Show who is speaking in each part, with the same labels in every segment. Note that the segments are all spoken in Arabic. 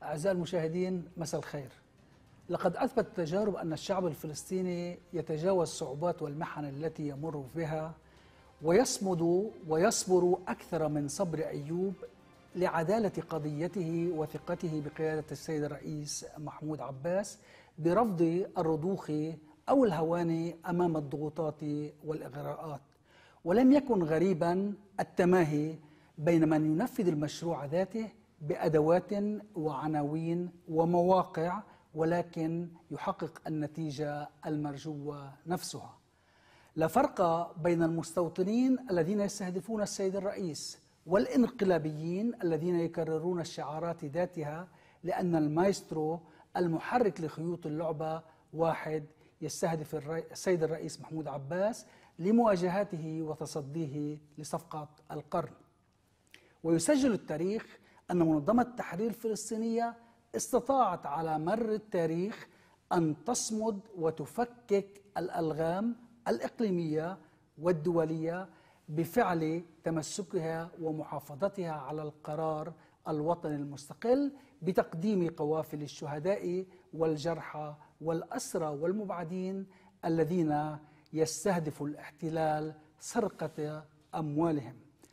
Speaker 1: أعزائي المشاهدين، مساء الخير. لقد أثبت التجارب أن الشعب الفلسطيني يتجاوز الصعوبات والمحن التي يمر بها ويصمد ويصبر أكثر من صبر أيوب لعدالة قضيته وثقته بقيادة السيد الرئيس محمود عباس برفض الرضوخ أو الهوان أمام الضغوطات والإغراءات. ولم يكن غريبا التماهي بين من ينفذ المشروع ذاته بأدوات وعناوين ومواقع ولكن يحقق النتيجة المرجوة نفسها. لا فرق بين المستوطنين الذين يستهدفون السيد الرئيس والانقلابيين الذين يكررون الشعارات ذاتها، لأن المايسترو المحرك لخيوط اللعبة واحد: يستهدف السيد الرئيس محمود عباس لمواجهته وتصديه لصفقة القرن. ويسجل التاريخ أن منظمة التحرير الفلسطينية استطاعت على مر التاريخ أن تصمد وتفكك الألغام الإقليمية والدولية بفعل تمسكها ومحافظتها على القرار الوطني المستقل بتقديم قوافل الشهداء والجرحى والأسرى والمبعدين الذين يستهدف الاحتلال سرقة أموالهم.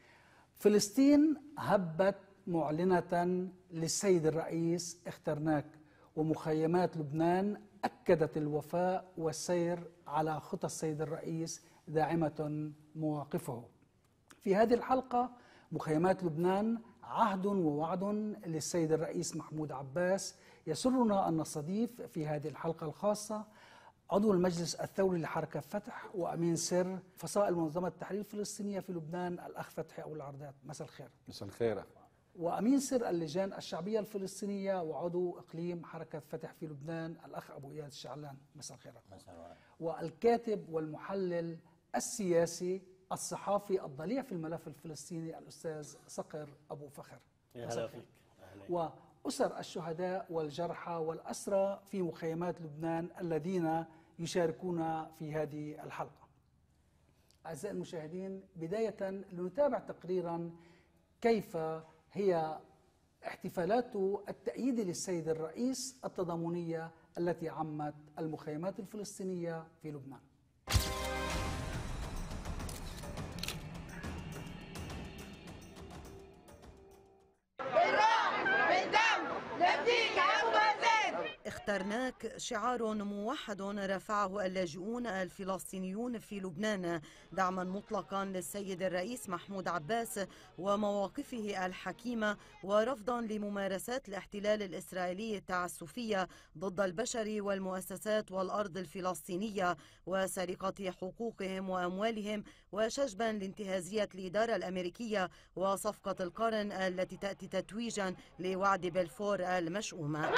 Speaker 1: فلسطين هبت معلنة للسيد الرئيس اخترناك، ومخيمات لبنان أكدت الوفاء والسير على خطى السيد الرئيس داعمة مواقفه. في هذه الحلقة مخيمات لبنان عهد ووعد للسيد الرئيس محمود عباس. يسرنا أن نستضيف في هذه الحلقة الخاصة عضو المجلس الثوري لحركة فتح وأمين سر فصائل منظمة التحرير الفلسطينية في لبنان الأخ فتحي أبو العردات. مساء الخير.
Speaker 2: مساء الخير.
Speaker 1: وأمين سر اللجان الشعبية الفلسطينية وعضو إقليم حركة فتح في لبنان الأخ أبو إياد الشعلان. مساء الخير. والكاتب والمحلل السياسي الصحافي الضليع في الملف الفلسطيني الأستاذ صقر أبو فخر.
Speaker 3: مساء الخير.
Speaker 1: وأسر الشهداء والجرحى والأسرى في مخيمات لبنان الذين يشاركون في هذه الحلقة. أعزائي المشاهدين، بداية لنتابع تقريرا كيف هي احتفالات التأييد للسيد الرئيس التضامنية التي عمت المخيمات الفلسطينية في لبنان.
Speaker 4: اخترناك شعار موحد رفعه اللاجئون الفلسطينيون في لبنان دعما مطلقا للسيد الرئيس محمود عباس ومواقفه الحكيمة ورفضا لممارسات الاحتلال الإسرائيلي التعسفية ضد البشر والمؤسسات والأرض الفلسطينية وسرقة حقوقهم وأموالهم، وشجبا لانتهازية الإدارة الأمريكية وصفقة القرن التي تأتي تتويجا لوعد بلفور المشؤومة.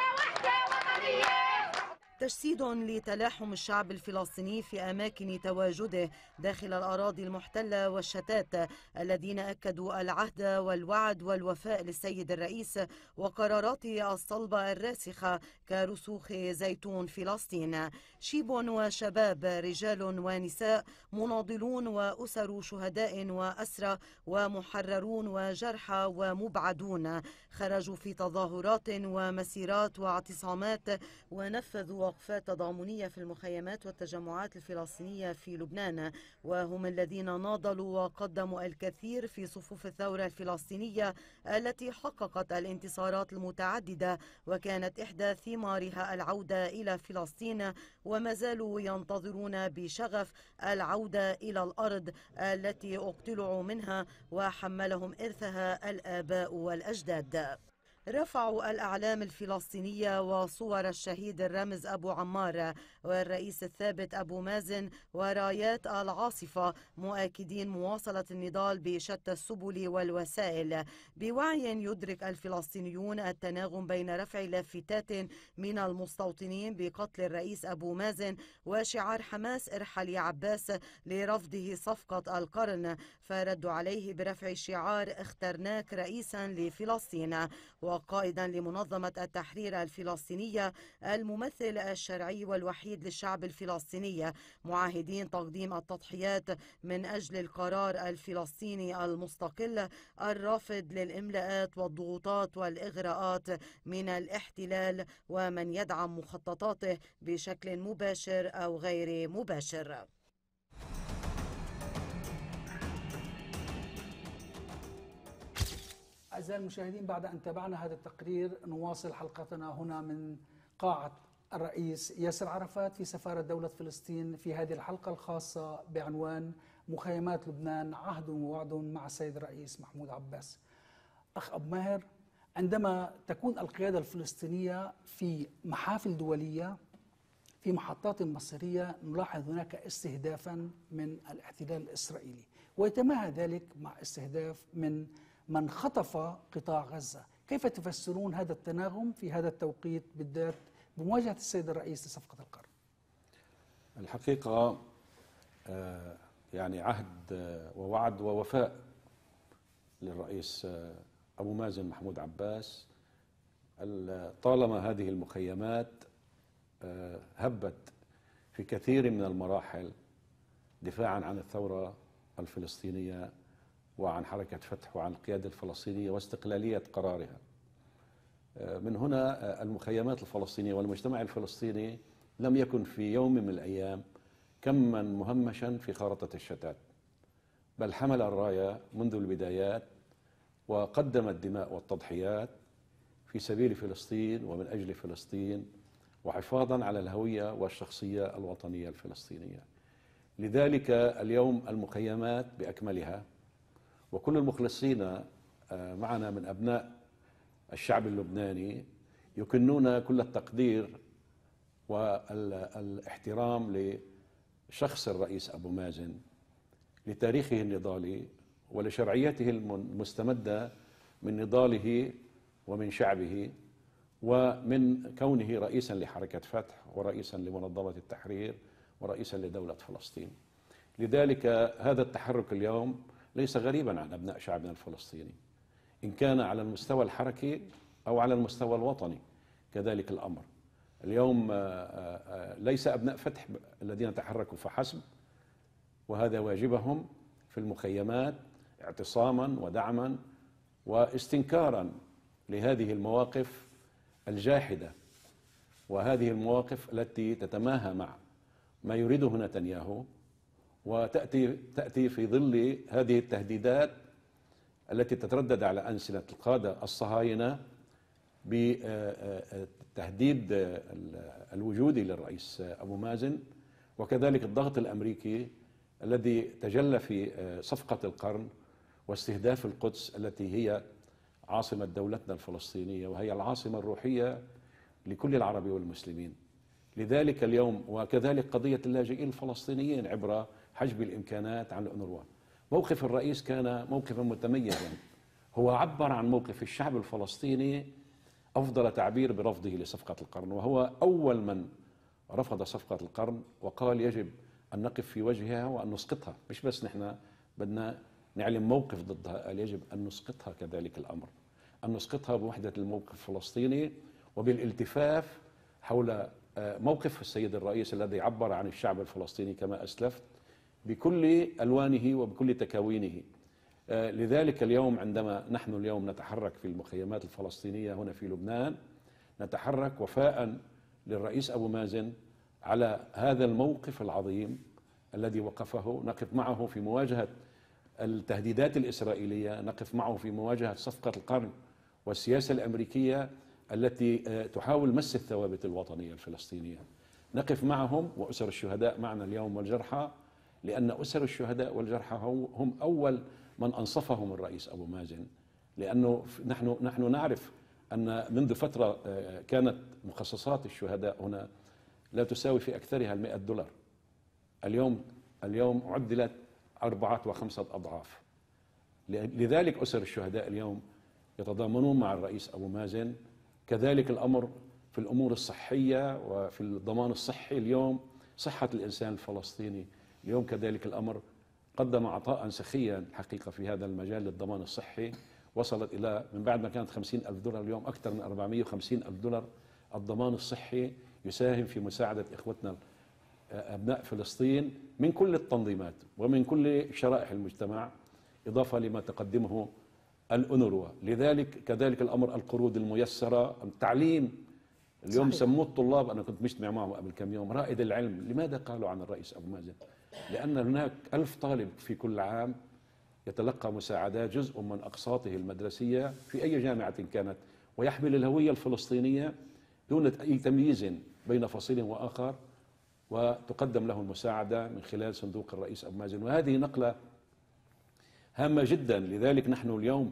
Speaker 4: تجسيد لتلاحم الشعب الفلسطيني في أماكن تواجده داخل الأراضي المحتلة والشتات، الذين أكدوا العهد والوعد والوفاء للسيد الرئيس وقراراته الصلبة الراسخة كرسوخ زيتون فلسطين. شيب وشباب، رجال ونساء، مناضلون وأسر شهداء وأسرى ومحررون وجرحى ومبعدون خرجوا في تظاهرات ومسيرات واعتصامات ونفذوا وقفات تضامنية في المخيمات والتجمعات الفلسطينية في لبنان، وهم الذين ناضلوا وقدموا الكثير في صفوف الثورة الفلسطينية التي حققت الانتصارات المتعددة وكانت إحدى ثمارها العودة إلى فلسطين، وما زالوا ينتظرون بشغف العودة إلى الأرض التي اقتلعوا منها وحملهم إرثها الآباء والأجداد. رفعوا الأعلام الفلسطينية وصور الشهيد الرمز أبو عمار والرئيس الثابت أبو مازن ورايات العاصفة، مؤكدين مواصلة النضال بشتى السبل والوسائل. بوعي يدرك الفلسطينيون التناغم بين رفع لافتات من المستوطنين بقتل الرئيس أبو مازن وشعار حماس ارحل يا عباس لرفضه صفقة القرن، فردوا عليه برفع شعار اخترناك رئيسا لفلسطين. وقائدا لمنظمة التحرير الفلسطينية الممثل الشرعي والوحيد للشعب الفلسطيني، معاهدين تقديم التضحيات من أجل القرار الفلسطيني المستقل الرافض للإملاءات والضغوطات والإغراءات من الاحتلال ومن يدعم مخططاته بشكل مباشر أو غير مباشر.
Speaker 1: أعزائي المشاهدين، بعد أن تابعنا هذا التقرير نواصل حلقتنا هنا من قاعة الرئيس ياسر عرفات في سفارة دولة فلسطين في هذه الحلقة الخاصة بعنوان مخيمات لبنان عهد ووعد مع السيد الرئيس محمود عباس. أخ أبو ماهر، عندما تكون القيادة الفلسطينية في محافل دولية في محطات مصيرية نلاحظ هناك استهدافا من الاحتلال الإسرائيلي، ويتماهى ذلك مع استهداف من خطف قطاع غزة. كيف تفسرون هذا التناغم في هذا التوقيت بالذات بمواجهة السيد الرئيس لصفقة القرن؟
Speaker 2: الحقيقة يعني عهد ووعد ووفاء للرئيس أبو مازن محمود عباس. طالما هذه المخيمات هبت في كثير من المراحل دفاعا عن الثورة الفلسطينية وعن حركة فتح وعن القيادة الفلسطينية واستقلالية قرارها. من هنا المخيمات الفلسطينية والمجتمع الفلسطيني لم يكن في يوم من الأيام كما مهمشا في خارطة الشتات، بل حمل الراية منذ البدايات وقدم الدماء والتضحيات في سبيل فلسطين ومن أجل فلسطين وحفاظا على الهوية والشخصية الوطنية الفلسطينية. لذلك اليوم المخيمات بأكملها وكل المخلصين معنا من أبناء الشعب اللبناني يكنون كل التقدير والاحترام لشخص الرئيس أبو مازن، لتاريخه النضالي ولشرعيته المستمدة من نضاله ومن شعبه ومن كونه رئيسا لحركة فتح ورئيسا لمنظمة التحرير ورئيسا لدولة فلسطين. لذلك هذا التحرك اليوم ليس غريبا عن أبناء شعبنا الفلسطيني، إن كان على المستوى الحركي أو على المستوى الوطني كذلك الأمر. اليوم ليس أبناء فتح الذين تحركوا فحسب، وهذا واجبهم في المخيمات اعتصاما ودعما واستنكارا لهذه المواقف الجاحدة وهذه المواقف التي تتماهى مع ما يريده نتنياهو، وتأتي في ظل هذه التهديدات التي تتردد على ألسنة القادة الصهاينة بتهديد الوجود للرئيس أبو مازن، وكذلك الضغط الأمريكي الذي تجلى في صفقة القرن واستهداف القدس التي هي عاصمة دولتنا الفلسطينية وهي العاصمة الروحية لكل العرب والمسلمين. لذلك اليوم وكذلك قضية اللاجئين الفلسطينيين عبر حجب الإمكانات عن الأونروا. موقف الرئيس كان موقفا متميزا، هو عبر عن موقف الشعب الفلسطيني أفضل تعبير برفضه لصفقة القرن، وهو أول من رفض صفقة القرن وقال يجب أن نقف في وجهها وأن نسقطها. مش بس نحن بدنا نعلن موقف ضدها، قال يجب أن نسقطها كذلك الأمر، أن نسقطها بوحدة الموقف الفلسطيني وبالالتفاف حول موقف السيد الرئيس الذي عبر عن الشعب الفلسطيني كما أسلفت بكل ألوانه وبكل تكاوينه. لذلك اليوم عندما نحن اليوم نتحرك في المخيمات الفلسطينية هنا في لبنان نتحرك وفاء للرئيس أبو مازن على هذا الموقف العظيم الذي وقفه. نقف معه في مواجهة التهديدات الإسرائيلية، نقف معه في مواجهة صفقة القرن والسياسة الأمريكية التي تحاول مس الثوابت الوطنية الفلسطينية. نقف معهم وأسر الشهداء معنا اليوم والجرحى، لأن أسر الشهداء والجرحى هم أول من أنصفهم الرئيس أبو مازن، لأنه نحن نعرف أن منذ فترة كانت مخصصات الشهداء هنا لا تساوي في أكثرها $100. اليوم عدلت 4 و5 أضعاف. لذلك أسر الشهداء اليوم يتضامنون مع الرئيس أبو مازن. كذلك الأمر في الأمور الصحية وفي الضمان الصحي. اليوم صحة الإنسان الفلسطيني اليوم كذلك الأمر قدم عطاء سخيا حقيقة في هذا المجال للضمان الصحي، وصلت إلى من بعد ما كانت 50,000 دولار اليوم أكثر من 450,000 دولار. الضمان الصحي يساهم في مساعدة إخوتنا أبناء فلسطين من كل التنظيمات ومن كل شرائح المجتمع، إضافة لما تقدمه الأونروا. لذلك كذلك الأمر القروض الميسرة، التعليم. اليوم
Speaker 1: صحيح.
Speaker 2: سموه الطلاب، أنا كنت مجتمع معهم قبل كم يوم، رائد العلم. لماذا قالوا عن الرئيس أبو مازن؟ لأن هناك 1000 طالب في كل عام يتلقى مساعدات، جزء من أقساطه المدرسية في أي جامعة كانت، ويحمل الهوية الفلسطينية دون أي تمييز بين فصيل وآخر، وتقدم له المساعدة من خلال صندوق الرئيس أبو مازن. وهذه نقلة هامة جدا. لذلك نحن اليوم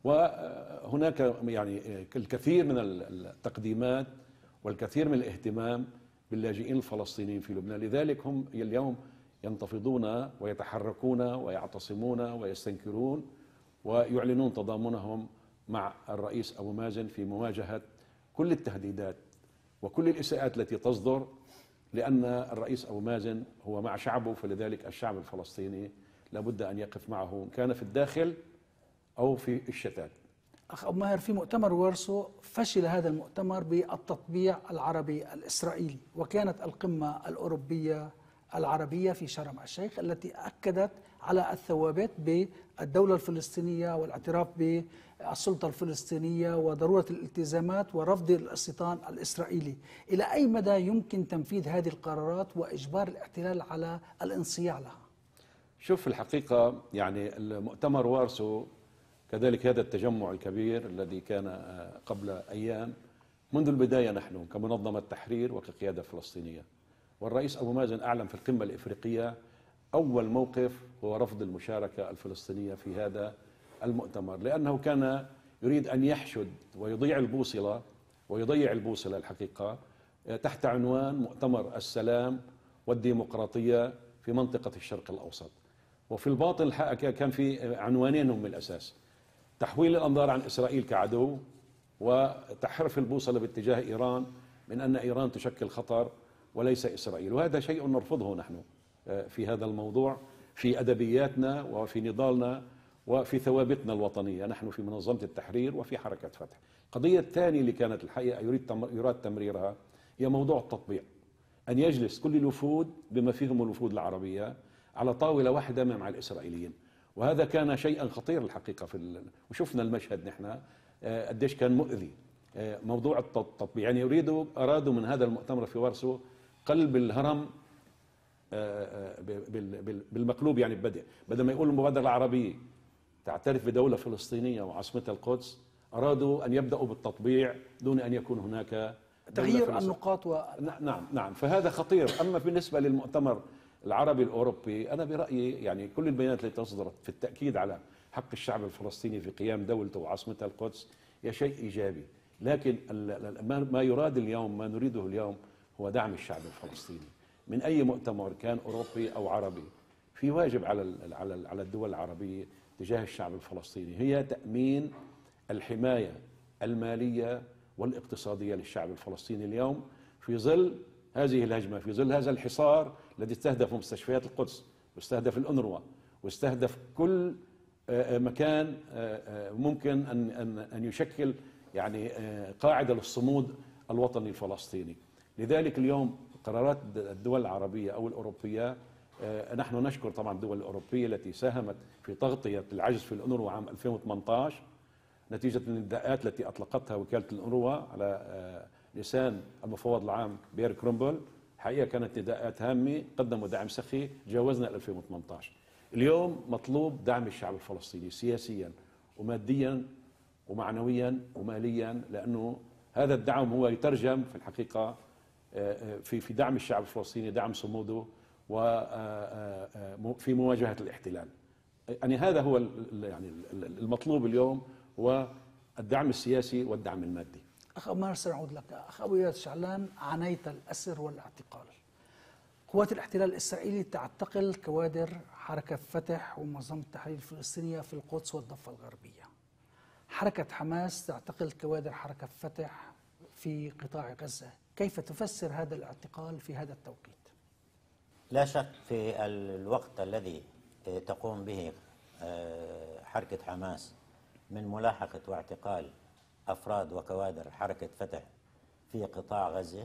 Speaker 2: وهناك يعني الكثير من التقديمات والكثير من الاهتمام باللاجئين الفلسطينيين في لبنان. لذلك هم اليوم ينتفضون ويتحركون ويعتصمون ويستنكرون ويعلنون تضامنهم مع الرئيس أبو مازن في مواجهة كل التهديدات وكل الإساءات التي تصدر، لأن الرئيس أبو مازن هو مع شعبه، فلذلك الشعب الفلسطيني لابد أن يقف معه كان في الداخل أو في الشتات.
Speaker 1: أخ أبو ماهر، في مؤتمر وارسو فشل هذا المؤتمر بالتطبيع العربي الإسرائيلي، وكانت القمة الأوروبية العربية في شرم الشيخ التي أكدت على الثوابت بالدولة الفلسطينية والاعتراف بالسلطة الفلسطينية وضرورة الالتزامات ورفض الاستيطان الإسرائيلي. إلى أي مدى يمكن تنفيذ هذه القرارات وإجبار الاحتلال على الانصياع لها؟
Speaker 2: شوف، الحقيقة يعني المؤتمر وارسو كذلك هذا التجمع الكبير الذي كان قبل أيام، منذ البداية نحن كمنظمة تحرير وكقيادة فلسطينية، والرئيس أبو مازن أعلن في القمة الإفريقية أول موقف هو رفض المشاركة الفلسطينية في هذا المؤتمر، لأنه كان يريد أن يحشد ويضيع البوصلة الحقيقة تحت عنوان مؤتمر السلام والديمقراطية في منطقة الشرق الأوسط. وفي الباطن الحقيقة كان في عنوانين هم الأساس: تحويل الأنظار عن إسرائيل كعدو، وتحرف البوصلة باتجاه إيران من أن إيران تشكل خطر وليس إسرائيل. وهذا شيء نرفضه نحن في هذا الموضوع، في أدبياتنا وفي نضالنا وفي ثوابتنا الوطنية، نحن في منظمة التحرير وفي حركة فتح. القضية الثانية اللي كانت الحقيقة يراد تمريرها هي موضوع التطبيع، أن يجلس كل الوفود بما فيهم الوفود العربية على طاولة واحدة مع الإسرائيليين. وهذا كان شيئا خطير الحقيقة وشفنا المشهد نحن قديش كان مؤذي موضوع التطبيع. يعني أرادوا من هذا المؤتمر في وارسو قلب الهرم بالمقلوب، يعني بدل ما يقول المبادرة العربية تعترف بدولة فلسطينية وعاصمتها القدس، أرادوا أن يبدأوا بالتطبيع دون أن يكون هناك
Speaker 1: تغيير النقاط
Speaker 2: نعم، فهذا خطير. أما بالنسبة للمؤتمر العربي الأوروبي، أنا برأيي يعني كل البيانات التي تصدرت في التأكيد على حق الشعب الفلسطيني في قيام دولته وعاصمتها القدس هي شيء إيجابي، لكن ما يراد اليوم، ما نريده اليوم هو دعم الشعب الفلسطيني من أي مؤتمر كان أوروبي أو عربي. في واجب على الدول العربية تجاه الشعب الفلسطيني، هي تأمين الحماية المالية والاقتصادية للشعب الفلسطيني اليوم في ظل هذه الهجمة، في ظل هذا الحصار الذي استهدف مستشفيات القدس واستهدف الأونروا واستهدف كل مكان ممكن أن يشكل يعني قاعدة للصمود الوطني الفلسطيني. لذلك اليوم قرارات الدول العربية أو الأوروبية، نحن نشكر طبعا الدول الأوروبية التي ساهمت في تغطية العجز في الأونروا عام 2018 نتيجة النداءات التي أطلقتها وكالة الأونروا على لسان المفوض العام بيير كرومبل. حقيقة كانت نداءات هامة، قدموا دعم سخي، تجاوزنا 2018. اليوم مطلوب دعم الشعب الفلسطيني سياسيا وماديا ومعنويا وماليا، لأنه هذا الدعم هو يترجم في الحقيقة في دعم الشعب الفلسطيني، دعم صموده وفي مواجهة الاحتلال. يعني هذا هو يعني المطلوب اليوم، هو الدعم السياسي والدعم المادي.
Speaker 1: أخ أبو ماهر، سنعود لك. أخ أبو إياد شعلان، عانيت الأسر والاعتقال. قوات الاحتلال الإسرائيلي تعتقل كوادر حركة فتح ومنظمة التحرير الفلسطينية في القدس والضفة الغربية. حركة حماس تعتقل كوادر حركة فتح في قطاع غزة. كيف تفسر هذا الاعتقال في هذا التوقيت؟
Speaker 3: لا شك في الوقت الذي تقوم به حركة حماس من ملاحقة واعتقال أفراد وكوادر حركة فتح في قطاع غزة.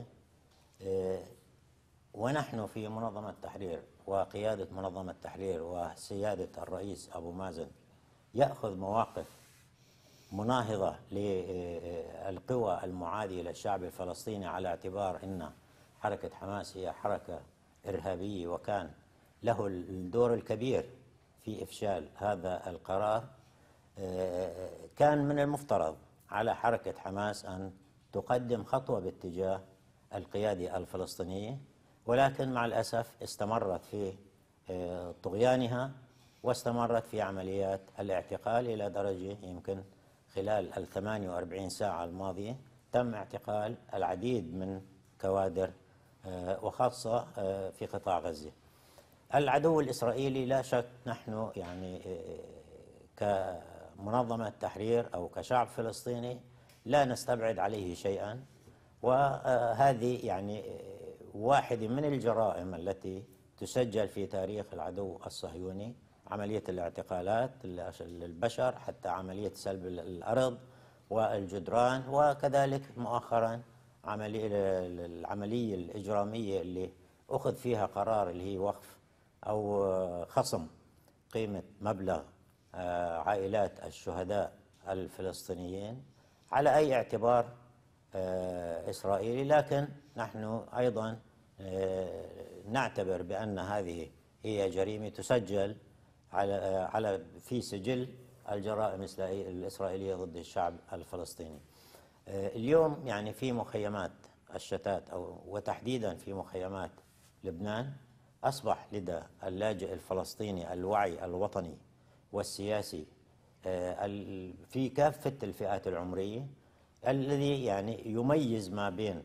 Speaker 3: ونحن في منظمة التحرير وقيادة منظمة التحرير وسيادة الرئيس أبو مازن يأخذ مواقف مناهضة للقوى المعادية للشعب الفلسطيني، على اعتبار أن حركة حماس هي حركة إرهابية، وكان له الدور الكبير في إفشال هذا القرار. كان من المفترض على حركة حماس أن تقدم خطوة باتجاه القيادة الفلسطينية، ولكن مع الأسف استمرت في طغيانها واستمرت في عمليات الاعتقال إلى درجة يمكن خلال 48 ساعة الماضية تم اعتقال العديد من كوادر وخاصة في قطاع غزة. العدو الإسرائيلي لا شك نحن يعني كمنظمة تحرير أو كشعب فلسطيني لا نستبعد عليه شيئا، وهذه يعني واحدة من الجرائم التي تسجل في تاريخ العدو الصهيوني، عملية الاعتقالات للبشر حتى عملية سلب الأرض والجدران، وكذلك مؤخرا العملية الإجرامية اللي أخذ فيها قرار اللي هي وقف أو خصم قيمة مبلغ عائلات الشهداء الفلسطينيين على أي اعتبار إسرائيلي. لكن نحن أيضا نعتبر بأن هذه هي جريمة تسجل في سجل الجرائم الإسرائيلية ضد الشعب الفلسطيني. اليوم يعني في مخيمات الشتات وتحديدا في مخيمات لبنان أصبح لدى اللاجئ الفلسطيني الوعي الوطني والسياسي في كافة الفئات العمرية، الذي يعني يميز ما بين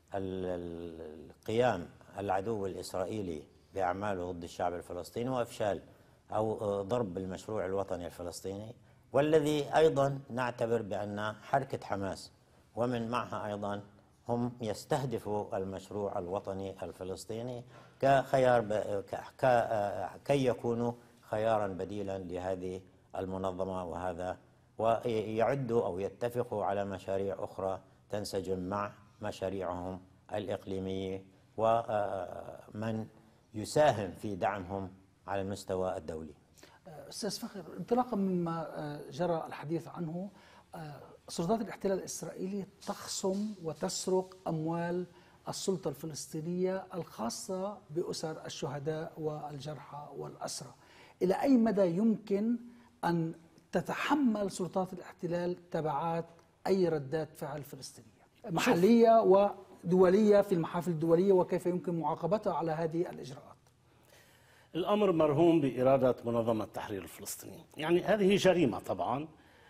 Speaker 3: القيام العدو الإسرائيلي بأعماله ضد الشعب الفلسطيني وإفشال أو ضرب المشروع الوطني الفلسطيني، والذي أيضا نعتبر بأن حركة حماس ومن معها أيضا هم يستهدفوا المشروع الوطني الفلسطيني كي يكونوا خيارا بديلا لهذه المنظمة، وهذا ويعدوا أو يتفقوا على مشاريع أخرى تنسجم مع مشاريعهم الإقليمية ومن يساهم في دعمهم على المستوى الدولي.
Speaker 1: أستاذ فخر، انطلاقا مما جرى الحديث عنه، سلطات الاحتلال الإسرائيلي تخصم وتسرق أموال السلطة الفلسطينية الخاصة بأسر الشهداء والجرحى والأسرى. إلى أي مدى يمكن أن تتحمل سلطات الاحتلال تبعات أي ردات فعل فلسطينية محلية ودولية في المحافل الدولية، وكيف يمكن معاقبتها على هذه الإجراءات؟
Speaker 5: الأمر مرهون بإرادة منظمة التحرير الفلسطيني. يعني هذه جريمة طبعا،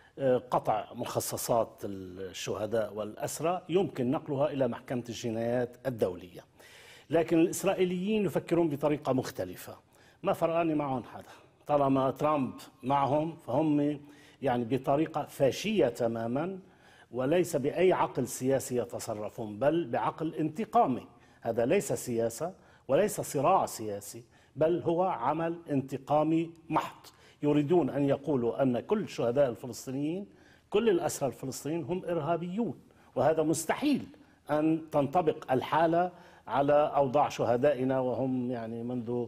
Speaker 5: قطع مخصصات الشهداء والأسرى يمكن نقلها إلى محكمة الجنايات الدولية، لكن الإسرائيليين يفكرون بطريقة مختلفة. ما فرقاني معهم حدا، طالما ترامب معهم فهم يعني بطريقة فاشية تماما، وليس بأي عقل سياسي يتصرفون، بل بعقل انتقامي. هذا ليس سياسة وليس صراع سياسي، بل هو عمل انتقامي محض. يريدون أن يقولوا أن كل الشهداء الفلسطينيين، كل الأسرى الفلسطينيين هم إرهابيون، وهذا مستحيل أن تنطبق الحالة على أوضاع شهدائنا، وهم يعني منذ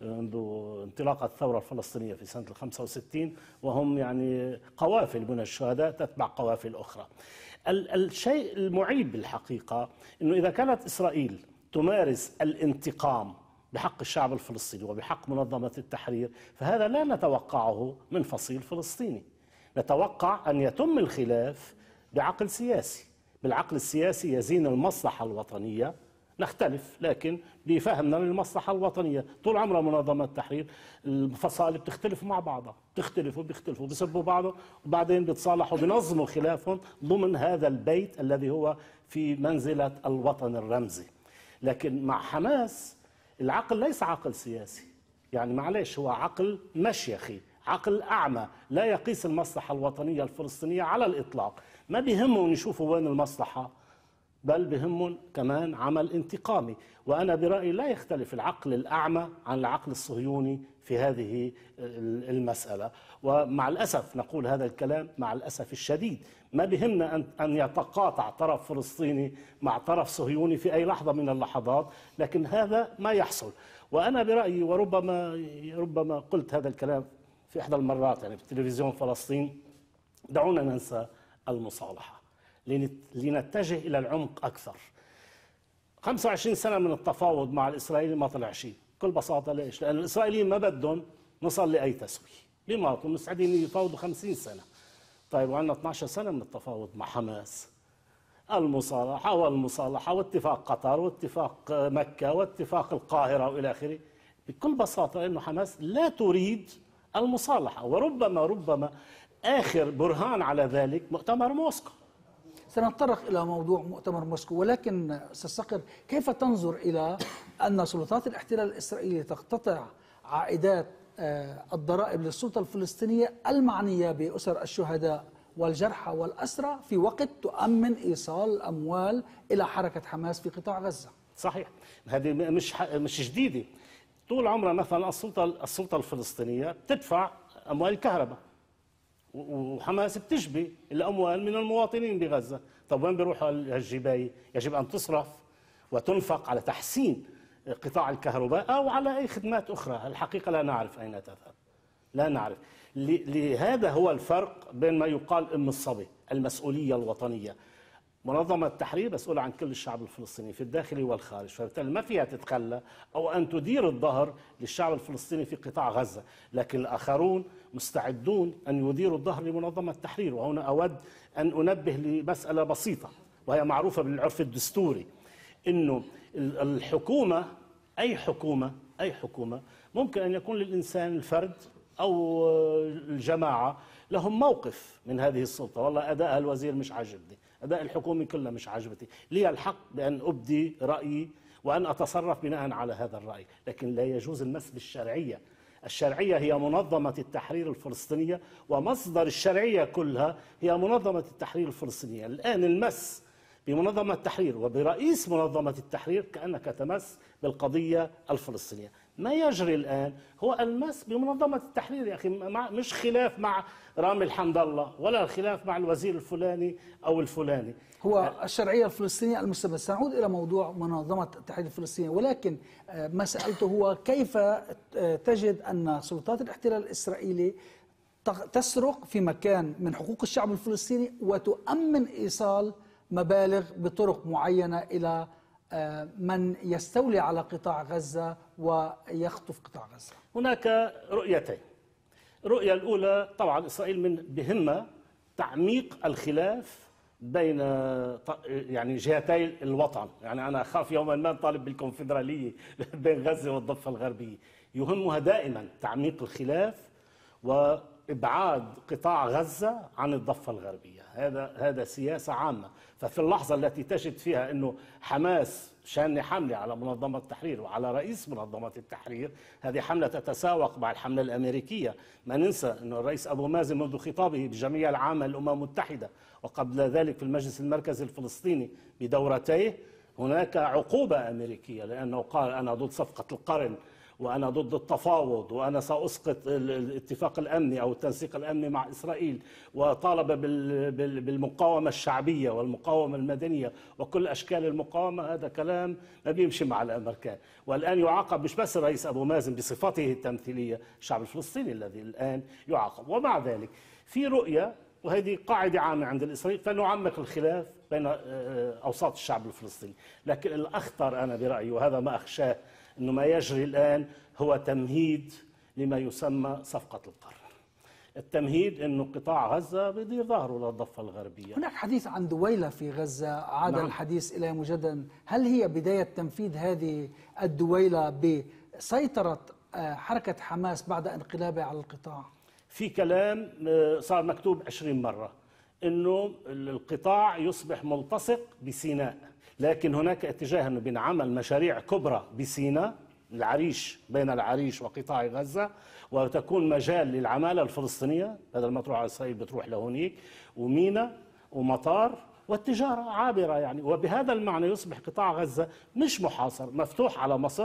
Speaker 5: انطلاق الثورة الفلسطينية في سنة 65 وهم يعني قوافل من الشهداء تتبع قوافل أخرى. الشيء المعيب بالحقيقة أنه إذا كانت إسرائيل تمارس الانتقام بحق الشعب الفلسطيني وبحق منظمة التحرير، فهذا لا نتوقعه من فصيل فلسطيني. نتوقع أن يتم الخلاف بعقل سياسي، بالعقل السياسي يزين المصلحة الوطنية. نختلف لكن بفهمنا للمصلحة الوطنية. طول عمرها منظمة التحرير الفصائل بتختلف مع بعضها، بيختلفوا بيسبوا بعضهم، وبعدين بيتصالحوا بينظموا خلافهم ضمن هذا البيت الذي هو في منزلة الوطن الرمزي. لكن مع حماس العقل ليس عقل سياسي، يعني معلش هو عقل مشيخي، عقل أعمى، لا يقيس المصلحة الوطنية الفلسطينية على الإطلاق. ما بيهمهم يشوفوا وين المصلحة، بل بهمهم كمان عمل انتقامي. وأنا برأيي لا يختلف العقل الأعمى عن العقل الصهيوني في هذه المسألة. ومع الأسف نقول هذا الكلام مع الأسف الشديد، ما بهمنا أن يتقاطع طرف فلسطيني مع طرف صهيوني في أي لحظة من اللحظات، لكن هذا ما يحصل. وأنا برأيي، وربما قلت هذا الكلام في إحدى المرات يعني في تلفزيون فلسطين، دعونا ننسى المصالحة لنتجه إلى العمق أكثر. 25 سنة من التفاوض مع الإسرائيلي ما طلع شيء، بكل بساطة. ليش؟ لأن الإسرائيليين ما بدهم نصل لأي تسوية، بيماطوا مستعدين يفاوضوا 50 سنة. طيب وعندنا 12 سنة من التفاوض مع حماس، المصالحة واتفاق قطر واتفاق مكة واتفاق القاهرة وإلى آخره. بكل بساطة أنه حماس لا تريد المصالحة، وربما آخر برهان على ذلك مؤتمر موسكو.
Speaker 1: سنتطرق إلى موضوع مؤتمر موسكو، ولكن أستاذ صقر، كيف تنظر إلى أن سلطات الاحتلال الإسرائيلي تقتطع عائدات الضرائب للسلطة الفلسطينية المعنية بأسر الشهداء والجرحى والأسرى في وقت تؤمن إيصال الأموال إلى حركة حماس في قطاع غزة؟
Speaker 5: صحيح، هذه مش جديدة. طول عمرها مثلا السلطة الفلسطينية بتدفع أموال الكهرباء، وحماس بتجبي الأموال من المواطنين بغزة. طب وين بيروحوا هالجباية؟ يجب أن تصرف وتنفق على تحسين قطاع الكهرباء أو على أي خدمات أخرى. الحقيقة لا نعرف أين تذهب، لا نعرف. لهذا هو الفرق بين ما يقال أم الصبي، المسؤولية الوطنية. منظمة التحرير مسؤولة عن كل الشعب الفلسطيني في الداخل والخارج، فبالتالي ما فيها تتخلى أو أن تدير الظهر للشعب الفلسطيني في قطاع غزة، لكن الآخرون مستعدون أن يديروا الظهر لمنظمة التحرير. وهنا أود أن أنبه لمسألة بسيطة وهي معروفة بالعرف الدستوري، إنه الحكومة، أي حكومة ممكن أن يكون للإنسان الفرد أو الجماعة لهم موقف من هذه السلطة. والله أداء الوزير مش عاجبني، أداء الحكومة كلها مش عاجبتي، لي الحق بأن أبدي رأيي وأن أتصرف بناء على هذا الرأي، لكن لا يجوز المس بالشرعية. الشرعية هي منظمة التحرير الفلسطينية، ومصدر الشرعية كلها هي منظمة التحرير الفلسطينية. الآن المس بمنظمة التحرير وبرئيس منظمة التحرير كأنك تمس بالقضية الفلسطينية. ما يجري الآن هو المس بمنظمة التحرير يا أخي، مش خلاف مع رامي الحمد الله ولا خلاف مع الوزير الفلاني أو الفلاني.
Speaker 1: هو الشرعية الفلسطينية المستمرة. سنعود إلى موضوع منظمة التحرير الفلسطينية، ولكن ما سألته هو كيف تجد أن سلطات الاحتلال الإسرائيلي تسرق في مكان من حقوق الشعب الفلسطيني وتؤمن إيصال مبالغ بطرق معينة إلى من يستولي على قطاع غزة ويخطف قطاع غزة؟
Speaker 5: هناك رؤيتين. الرؤية الأولى طبعا إسرائيل بهمة تعميق الخلاف بين يعني جهتي الوطن. يعني أنا أخاف يوما ما نطالب بالكونفدرالية بين غزة والضفة الغربية. يهمها دائما تعميق الخلاف وإبعاد قطاع غزة عن الضفة الغربية. هذا سياسة عامة. ففي اللحظة التي تجد فيها أنه حماس شان حملة على منظمة التحرير وعلى رئيس منظمة التحرير، هذه حملة تتساوق مع الحملة الأمريكية. ما ننسى أنه الرئيس أبو مازن منذ خطابه بالجمعية العامة للأمم المتحدة وقبل ذلك في المجلس المركزي الفلسطيني بدورتيه هناك عقوبة أمريكية، لأنه قال أنا ضد صفقة القرن وأنا ضد التفاوض وأنا سأسقط الاتفاق الأمني أو التنسيق الأمني مع إسرائيل، وطالب بالمقاومة الشعبية والمقاومة المدنية وكل أشكال المقاومة. هذا كلام ما بيمشي مع الأمريكان. والآن يعاقب مش بس الرئيس أبو مازن بصفته التمثيلية، الشعب الفلسطيني الذي الآن يعاقب. ومع ذلك في رؤية، وهذه قاعدة عامة عند الإسرائيل، فنعمق الخلاف بين أوساط الشعب الفلسطيني. لكن الأخطر أنا برأيي، وهذا ما أخشاه، أنه ما يجري الآن هو تمهيد لما يسمى صفقة القرن. التمهيد أنه قطاع غزة بيدير ظهره للضفة الغربية.
Speaker 1: هناك حديث عن دويلة في غزة عاد
Speaker 5: نعم.
Speaker 1: الحديث إليه مجددا. هل هي بداية تنفيذ هذه الدويلة بسيطرة حركة حماس بعد انقلابها على القطاع؟
Speaker 5: في كلام صار مكتوب 20 مرة أنه القطاع يصبح ملتصق بسيناء، لكن هناك اتجاه أنه بنعمل مشاريع كبرى بسيناء، العريش، بين العريش وقطاع غزة، وتكون مجال للعمالة الفلسطينية بدل ما تروح على إسرائيل بتروح لهونيك، ومينا ومطار والتجارة عابرة يعني. وبهذا المعنى يصبح قطاع غزة مش محاصر، مفتوح على مصر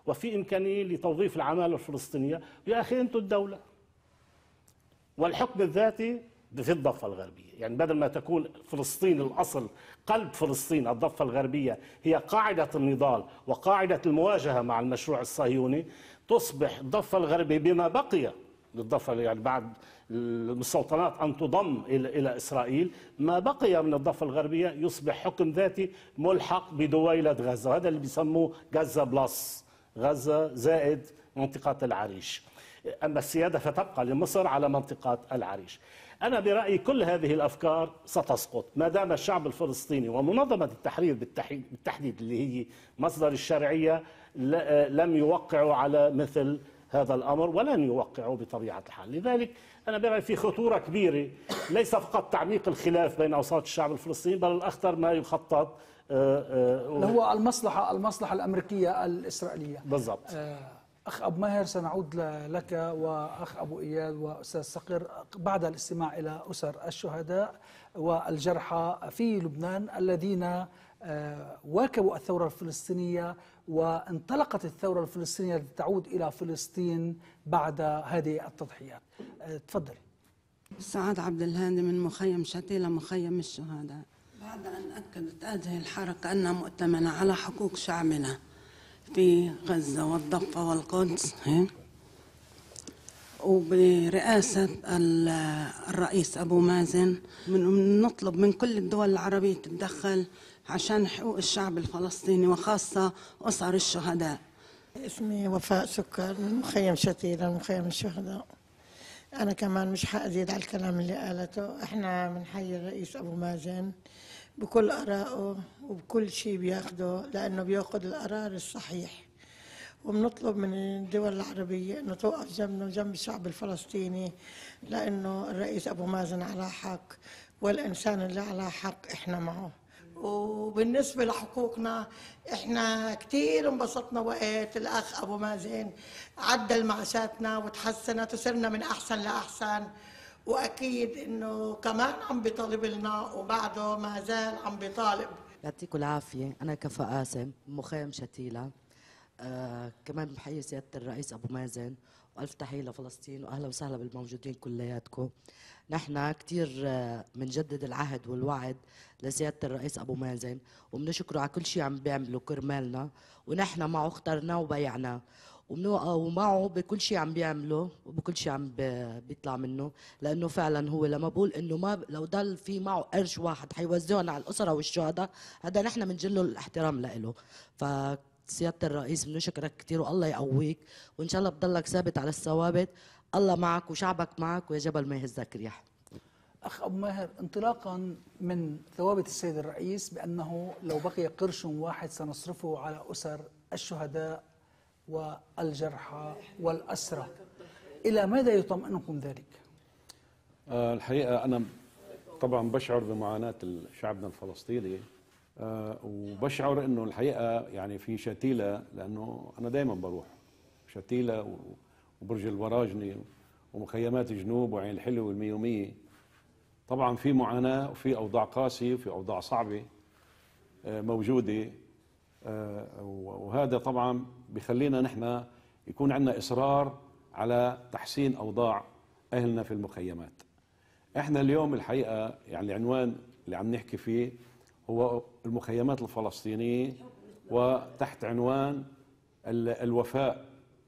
Speaker 5: وفي إمكانية لتوظيف العمالة الفلسطينية. يا أخي أنتم الدولة، والحكم الذاتي في الضفة الغربية. يعني بدل ما تكون فلسطين الأصل قلب فلسطين، الضفة الغربية هي قاعدة النضال وقاعدة المواجهة مع المشروع الصهيوني، تصبح الضفة الغربية بما بقي للضفة، يعني بعد المستوطنات أن تضم إلى إسرائيل، ما بقي من الضفة الغربية يصبح حكم ذاتي ملحق بدويلة غزة. هذا اللي بيسموه غزة بلس، غزة زائد منطقة العريش. أما السيادة فتبقى لمصر على منطقة العريش. أنا برأيي كل هذه الأفكار ستسقط ما دام الشعب الفلسطيني ومنظمة التحرير بالتحديد اللي هي مصدر الشرعية لم يوقعوا على مثل هذا الأمر، ولن يوقعوا بطبيعة الحال. لذلك أنا برأيي في خطورة كبيرة، ليس فقط تعميق الخلاف بين أوساط الشعب الفلسطيني، بل الأخطر ما يخطط
Speaker 1: اللي هو المصلحة الأمريكية الإسرائيلية.
Speaker 5: بالضبط.
Speaker 1: أخ أبو ماهر، سنعود لك وأخ أبو إياد وأستاذ صقر بعد الاستماع إلى أسر الشهداء والجرحى في لبنان الذين واكبوا الثورة الفلسطينية، وانطلقت الثورة الفلسطينية لتعود إلى فلسطين بعد هذه التضحيات. تفضل.
Speaker 6: سعاد عبد الهادي من مخيم شتيلة، مخيم الشهداء. بعد أن أكدت هذه الحركة أنها مؤتمنة على حقوق شعبنا في غزة والضفة والقدس، وبرئاسة الرئيس أبو مازن، نطلب من كل الدول العربية تتدخل عشان حقوق الشعب الفلسطيني وخاصة أسر الشهداء.
Speaker 7: اسمي وفاء سكر من مخيم شتيلة، مخيم الشهداء. أنا كمان مش حأزيد على الكلام اللي قالته. إحنا بنحيي الرئيس أبو مازن بكل آرائه وبكل شيء بياخده، لأنه بياخد القرار الصحيح، وبنطلب من الدول العربية أنه توقف جنبنا وجنب الشعب الفلسطيني، لأنه الرئيس أبو مازن على حق، والإنسان اللي على حق إحنا معه. وبالنسبة لحقوقنا، إحنا كتير انبسطنا وقت الأخ أبو مازن عدل معاشاتنا وتحسنت وصرنا من أحسن لأحسن، وأكيد إنه كمان عم بيطالب لنا وبعده ما زال عم بيطالب.
Speaker 8: يعطيكم العافية. أنا كفا قاسم مخيم شتيلة. كمان بحيي سيادة الرئيس أبو مازن، وألف تحية لفلسطين، وأهلا وسهلا بالموجودين كلياتكم. نحن كتير بنجدد العهد والوعد لسيادة الرئيس أبو مازن، وبنشكره على كل شيء عم بيعمله كرمالنا، ونحن معه اخترناه وبيعناه، ومعه بكل شيء عم بيعمله وبكل شيء عم بيطلع منه، لأنه فعلا هو لما بقول إنه ما لو ضل في معه قرش واحد حيوزعون على الأسرة والشهداء، هذا نحن بنجله الاحترام لإله. سيادة الرئيس بنشكرك كثير، والله يقويك، وإن شاء الله بضلك ثابت على الثوابت. الله معك وشعبك معك، ويا جبل ما يهزك ريح.
Speaker 1: أخ أبو ماهر، انطلاقا من ثوابت السيد الرئيس بأنه لو بقي قرش واحد سنصرفه على أسر الشهداء والجرحى والأسرى، إلى ماذا يطمئنكم ذلك؟
Speaker 2: الحقيقة أنا طبعا بشعر بمعاناة شعبنا الفلسطيني، وبشعر انه الحقيقه يعني في شتيله، لانه انا دائما بروح شتيله وبرج الوراجني ومخيمات جنوب وعين الحلو والميوميه. طبعا في معاناه وفي اوضاع قاسيه وفي اوضاع صعبه موجوده، وهذا طبعا بخلينا نحن يكون عندنا اصرار على تحسين اوضاع اهلنا في المخيمات. احنا اليوم الحقيقه يعني العنوان اللي عم نحكي فيه هو المخيمات الفلسطينية، وتحت عنوان الوفاء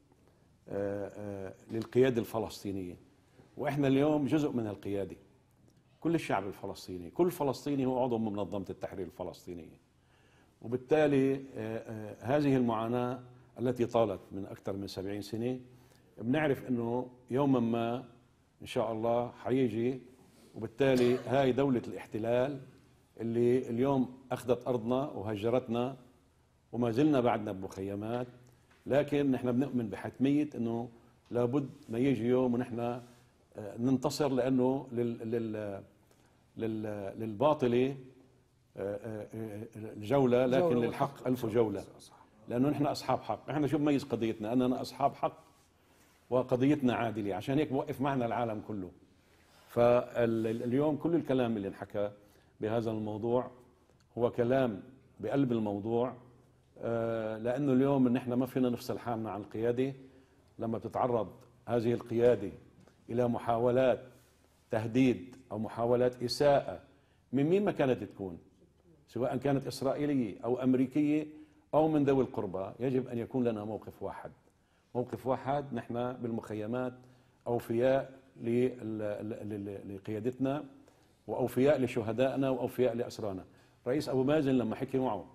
Speaker 2: للقيادة الفلسطينية، وإحنا اليوم جزء من القيادة. كل الشعب الفلسطيني، كل فلسطيني هو عضو من منظمة التحرير الفلسطينية، وبالتالي هذه المعاناة التي طالت من أكثر من 70 سنة بنعرف أنه يوما ما إن شاء الله حيجي، وبالتالي هاي دولة الاحتلال اللي اليوم أخذت أرضنا وهجرتنا وما زلنا بعدنا بمخيمات، لكن نحن بنؤمن بحتمية أنه لابد ما يجي يوم ونحن ننتصر، لأنه للباطل جولة لكن للحق ألف جولة، لأنه نحن أصحاب حق. نحن شو بميز قضيتنا؟ أننا أصحاب حق وقضيتنا عادلة، عشان هيك بوقف معنا العالم كله. فاليوم كل الكلام اللي انحكى بهذا الموضوع هو كلام بقلب الموضوع، لأنه اليوم نحن ما فينا نفصل حالنا عن القيادة. لما بتتعرض هذه القيادة إلى محاولات تهديد أو محاولات إساءة من مين ما كانت تكون، سواء كانت إسرائيلية أو أمريكية أو من ذوي القربى، يجب أن يكون لنا موقف واحد. موقف واحد، نحن بالمخيمات أوفياء لقيادتنا وأوفياء لشهدائنا وأوفياء لأسرانا. رئيس أبو مازن لما حكي معه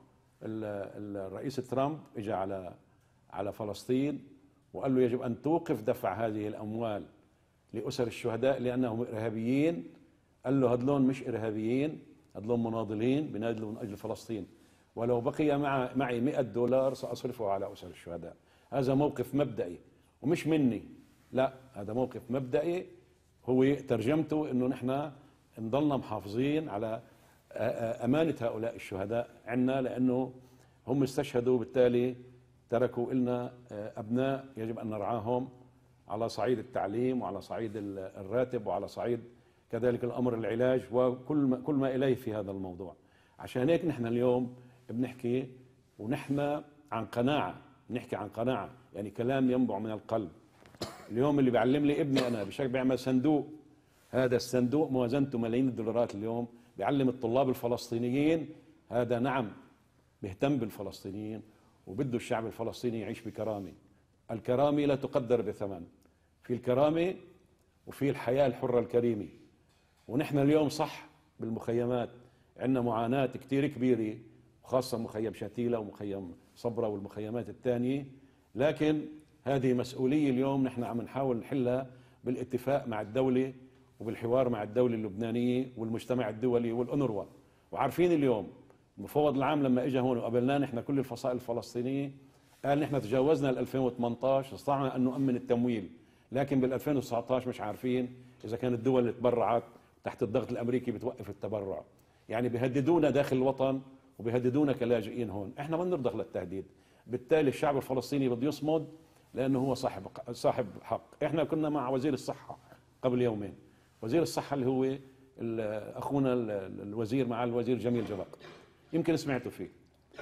Speaker 2: الرئيس ترامب اجى على فلسطين وقال له يجب أن توقف دفع هذه الأموال لأسر الشهداء لأنهم إرهابيين. قال له هدلون مش إرهابيين، هدلون مناضلين بينادلوا من أجل فلسطين، ولو بقي معي $100 سأصرفه على أسر الشهداء. هذا موقف مبدئي ومش مني، لا، هذا موقف مبدئي هو ترجمته انه نحن نضلنا محافظين على امانه هؤلاء الشهداء عنا، لانه هم استشهدوا، بالتالي تركوا لنا ابناء يجب ان نرعاهم على صعيد التعليم وعلى صعيد الراتب وعلى صعيد كذلك الامر العلاج وكل ما اليه في هذا الموضوع. عشان هيك نحن اليوم بنحكي ونحن عن قناعه، بنحكي عن قناعه، يعني كلام ينبع من القلب. اليوم اللي بيعلم لي ابني انا بيعمل صندوق، هذا الصندوق موازنته ملايين الدولارات اليوم، بيعلم الطلاب الفلسطينيين، هذا نعم بيهتم بالفلسطينيين وبده الشعب الفلسطيني يعيش بكرامه. الكرامه لا تقدر بثمن، في الكرامه وفي الحياه الحره الكريمه. ونحن اليوم صح بالمخيمات عندنا معاناه كثير كبيره، وخاصه مخيم شتيله ومخيم صبرا والمخيمات الثانيه، لكن هذه مسؤوليه اليوم نحن عم نحاول نحلها بالاتفاق مع الدوله وبالحوار مع الدوله اللبنانيه والمجتمع الدولي والأونروا. وعارفين اليوم المفوض العام لما اجى هون وقابلنا نحن كل الفصائل الفلسطينيه قال نحن تجاوزنا 2018 استطعنا ان نؤمن التمويل، لكن بال 2019 مش عارفين اذا كانت الدول اللي تبرعت تحت الضغط الامريكي بتوقف التبرع. يعني بيهددونا داخل الوطن وبيهددونا كلاجئين هون، احنا ما بنرضخ للتهديد. بالتالي الشعب الفلسطيني بده يصمد لانه هو صاحب حق. احنا كنا مع وزير الصحه قبل يومين، وزير الصحه اللي هو اخونا الوزير مع الوزير جميل جبق، يمكن سمعتوا فيه.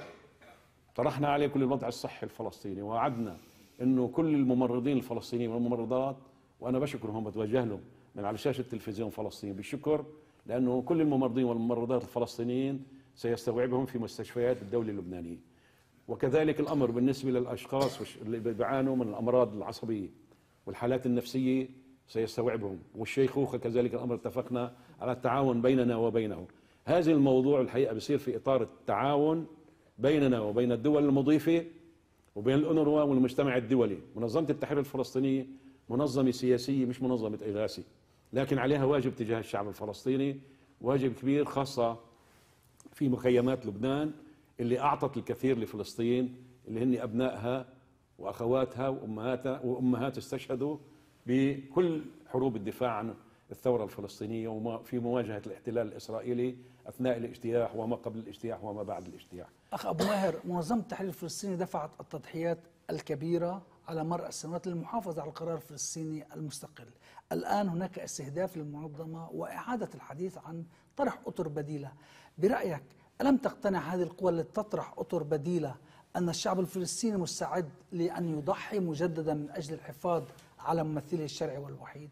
Speaker 2: طرحنا عليه كل الوضع الصحي الفلسطيني ووعدنا انه كل الممرضين الفلسطينيين والممرضات، وانا بشكرهم بتوجه لهم من على شاشه التلفزيون الفلسطيني بالشكر، لانه كل الممرضين والممرضات الفلسطينيين سيستوعبهم في مستشفيات الدوله اللبنانيه. وكذلك الامر بالنسبه للاشخاص اللي بيعانوا من الامراض العصبيه والحالات النفسيه سيستوعبهم، والشيخوخه كذلك الامر اتفقنا على التعاون بيننا وبينه. هذا الموضوع الحقيقه بيصير في اطار التعاون بيننا وبين الدول المضيفه وبين الأونروا والمجتمع الدولي. منظمه التحرير الفلسطينيه منظمه سياسيه مش منظمه إغاثة، لكن عليها واجب تجاه الشعب الفلسطيني، واجب كبير، خاصه في مخيمات لبنان اللي اعطت الكثير لفلسطين، اللي هن ابنائها واخواتها وامهات استشهدوا بكل حروب الدفاع عن الثوره الفلسطينيه وفي مواجهه الاحتلال الاسرائيلي اثناء الاجتياح وما قبل الاجتياح وما بعد الاجتياح.
Speaker 1: اخ ابو ماهر، منظمه التحرير الفلسطيني دفعت التضحيات الكبيره على مر السنوات للمحافظه على القرار الفلسطيني المستقل. الان هناك استهداف للمنظمه واعاده الحديث عن طرح اطر بديله. برايك ألم تقتنع هذه القوى التي تطرح أطر بديلة أن الشعب الفلسطيني مستعد لأن يضحي مجددا من أجل الحفاظ على ممثله الشرعي والوحيد؟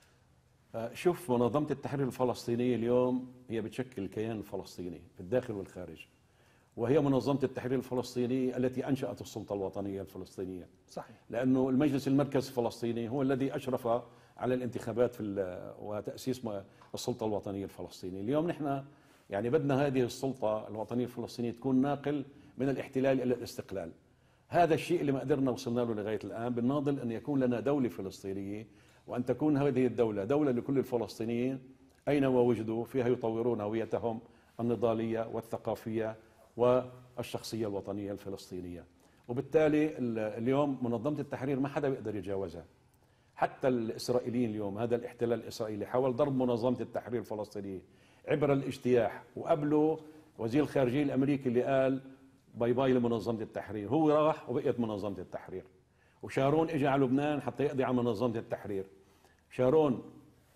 Speaker 2: شوف، منظمة التحرير الفلسطينية اليوم هي بتشكل الكيان الفلسطيني في الداخل والخارج، وهي منظمة التحرير الفلسطينية التي أنشأت السلطة الوطنية الفلسطينية.
Speaker 1: صحيح.
Speaker 2: لأنه المجلس المركزي الفلسطيني هو الذي أشرف على الانتخابات وتأسيس السلطة الوطنية الفلسطينية. اليوم نحن يعني بدنا هذه السلطة الوطنية الفلسطينية تكون ناقل من الاحتلال إلى الاستقلال. هذا الشيء اللي ما قدرنا وصلنا له لغاية الآن. بنناضل أن يكون لنا دولة فلسطينية، وأن تكون هذه الدولة دولة لكل الفلسطينيين أينما وجدوا، فيها يطورون هويتهم النضالية والثقافية والشخصية الوطنية الفلسطينية. وبالتالي اليوم منظمة التحرير ما حدا بيقدر يتجاوزها. حتى الإسرائيليين اليوم، هذا الاحتلال الإسرائيلي حاول ضرب منظمة التحرير الفلسطينية عبر الاجتياح، وقبله وزير الخارجية الأمريكي اللي قال باي باي لمنظمة التحرير، هو راح وبقيت منظمة التحرير. وشارون اجى على لبنان حتى يقضي على منظمة التحرير. شارون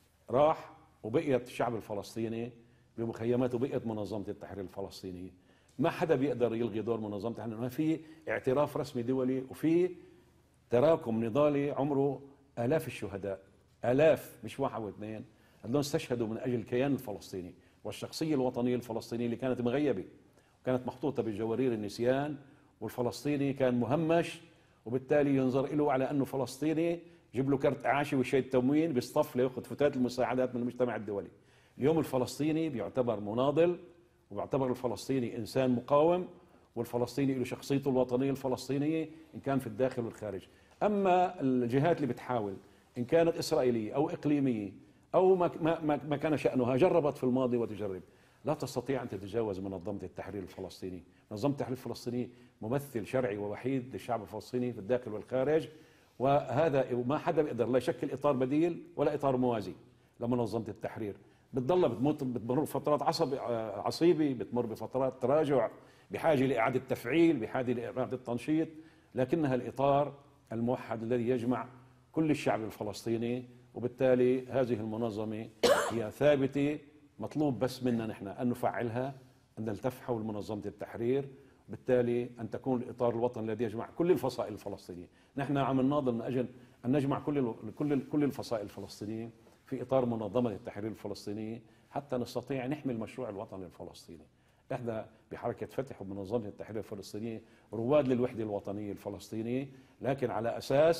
Speaker 2: راح وبقيت الشعب الفلسطيني بمخيمات وبقيت منظمة التحرير الفلسطينية. ما حدا بيقدر يلغي دور منظمة التحرير، ما في اعتراف رسمي دولي وفي تراكم نضالي عمره آلاف الشهداء، آلاف مش واحد واثنين، هذول استشهدوا من أجل الكيان الفلسطيني والشخصية الوطنية الفلسطينية اللي كانت مغيبة وكانت محطوطة بجوارير النسيان، والفلسطيني كان مهمش وبالتالي ينظر له على أنه فلسطيني، جيب له كرت إعاشة وشيء تموين بيصطف ليأخذ فتات المساعدات من المجتمع الدولي. اليوم الفلسطيني بيعتبر مناضل، وبيعتبر الفلسطيني إنسان مقاوم، والفلسطيني له شخصيته الوطنية الفلسطينية إن كان في الداخل والخارج. أما الجهات اللي بتحاول إن كانت إسرائيلية أو إقليمية أو ما كان شأنها، جربت في الماضي وتجرب، لا تستطيع أن تتجاوز منظمة التحرير الفلسطيني. منظمة التحرير الفلسطيني ممثل شرعي ووحيد للشعب الفلسطيني في الداخل والخارج، وهذا ما حدا بيقدر لا يشكل إطار بديل ولا إطار موازي لمنظمة التحرير. بتضل بتمر بفترات عصيبة، بتمر بفترات تراجع، بحاجة لإعادة تفعيل، بحاجة لإعادة تنشيط، لكنها الإطار الموحد الذي يجمع كل الشعب الفلسطيني. وبالتالي هذه المنظمة هي ثابتة، مطلوب بس منا نحن أن نفعلها، أن نلتف حول منظمة التحرير، بالتالي أن تكون الإطار الوطني الذي يجمع كل الفصائل الفلسطينية. نحن عم نناضل من أجل أن نجمع كل الفصائل الفلسطينية في إطار منظمة التحرير الفلسطينية حتى نستطيع نحمي المشروع الوطني الفلسطيني. احنا بحركة فتح وبمنظمة التحرير الفلسطينية رواد للوحدة الوطنية الفلسطينية، لكن على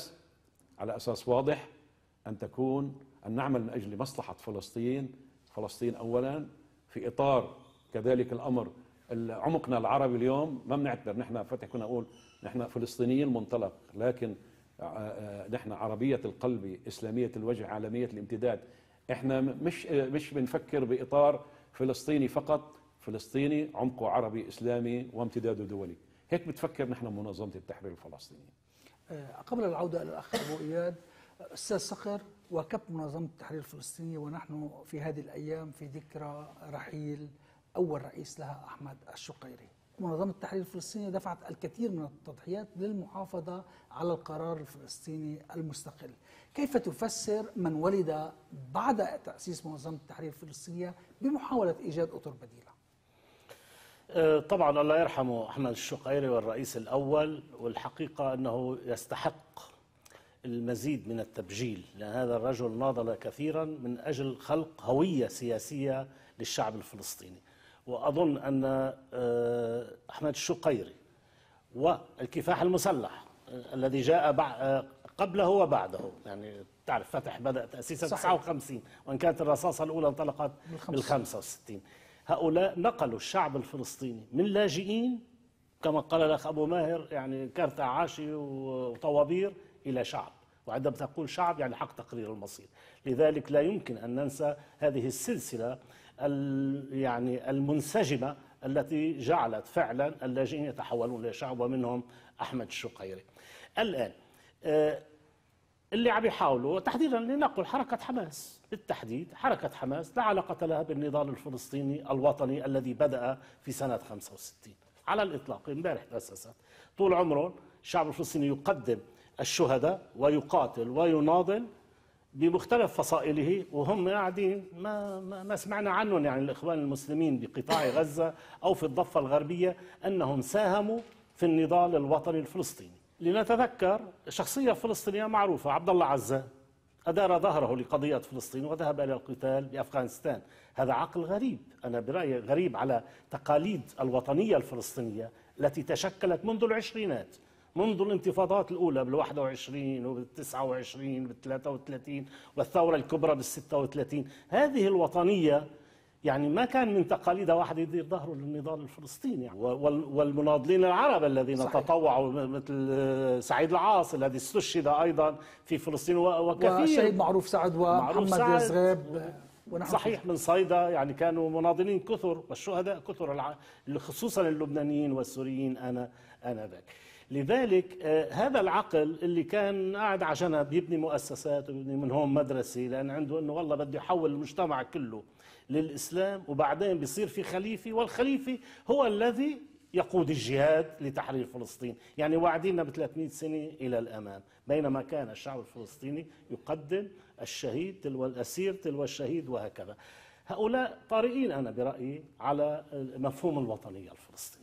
Speaker 2: أساس واضح، أن نعمل من أجل مصلحة فلسطين أولا، في إطار كذلك الأمر عمقنا العربي. اليوم ما بنعتبر نحن فتح، كنا نقول نحن فلسطينيين المنطلق، لكن نحن عربية القلب، إسلامية الوجه، عالمية الامتداد. احنا مش بنفكر بإطار فلسطيني فقط، فلسطيني عمقه عربي إسلامي وامتداده دولي. هيك بتفكر نحن منظمة التحرير الفلسطيني.
Speaker 1: قبل العودة إلى الأخ أبو إياد، أستاذ صقر، وكبت منظمة التحرير الفلسطينية ونحن في هذه الأيام في ذكرى رحيل أول رئيس لها أحمد الشقيري. منظمة التحرير الفلسطينية دفعت الكثير من التضحيات للمحافظة على القرار الفلسطيني المستقل. كيف تفسر من ولد بعد تأسيس منظمة التحرير الفلسطينية بمحاولة إيجاد أطر بديلة؟
Speaker 5: طبعا الله يرحمه أحمد الشقيري والرئيس الأول، والحقيقة أنه يستحق المزيد من التبجيل، لأن هذا الرجل ناضل كثيرا من أجل خلق هوية سياسية للشعب الفلسطيني. وأظن أن أحمد الشقيري والكفاح المسلح الذي جاء قبله وبعده، يعني تعرف فتح بدأ تأسيسا 59 وإن كانت الرصاصة الأولى انطلقت بال65. هؤلاء نقلوا الشعب الفلسطيني من لاجئين كما قال الأخ أبو ماهر، يعني كارت عاشي وطوابير، إلى شعب. وعندما تقول شعب يعني حق تقرير المصير. لذلك لا يمكن أن ننسى هذه السلسلة يعني المنسجمة التي جعلت فعلا اللاجئين يتحولون إلى شعب، ومنهم أحمد الشقيري. الآن اللي عم يحاولوا تحديدا لنقل حركة حماس، بالتحديد حركة حماس لا علاقة لها بالنضال الفلسطيني الوطني الذي بدأ في سنة 65 على الإطلاق. امبارح تأسست. طول عمره الشعب الفلسطيني يقدم الشهداء ويقاتل ويناضل بمختلف فصائله، وهم قاعدين ما سمعنا عنهم، يعني الإخوان المسلمين بقطاع غزة أو في الضفة الغربية، أنهم ساهموا في النضال الوطني الفلسطيني. لنتذكر شخصية فلسطينية معروفة، عبد الله عزام، أدار ظهره لقضية فلسطين وذهب إلى القتال بأفغانستان. هذا عقل غريب، أنا برأيي غريب على تقاليد الوطنية الفلسطينية التي تشكلت منذ العشرينات، منذ الانتفاضات الأولى بال21 وبال29 وبال33 والثورة الكبرى بال36. هذه الوطنية يعني ما كان من تقاليدها واحد يدير ظهره للنضال الفلسطيني، يعني والمناضلين العرب الذين تطوعوا مثل سعيد العاص الذي استشهد أيضا في فلسطين، وكثير
Speaker 1: وشهيد معروف سعد ومحمد زغيب
Speaker 5: صحيح من صيدا، يعني كانوا مناضلين كثر والشهداء كثر، خصوصا اللبنانيين والسوريين آنذاك. لذلك هذا العقل اللي كان قاعد على جنب يبني مؤسسات ويبني من هون مدرسة، لأن عنده أنه والله بده يحول المجتمع كله للإسلام، وبعدين بيصير في خليفة، والخليفة هو الذي يقود الجهاد لتحرير فلسطين. يعني واعديننا ب300 سنة إلى الأمام، بينما كان الشعب الفلسطيني يقدم الشهيد تلو الأسير تلو الشهيد وهكذا. هؤلاء طارئين أنا برأيي على مفهوم الوطنية الفلسطينية.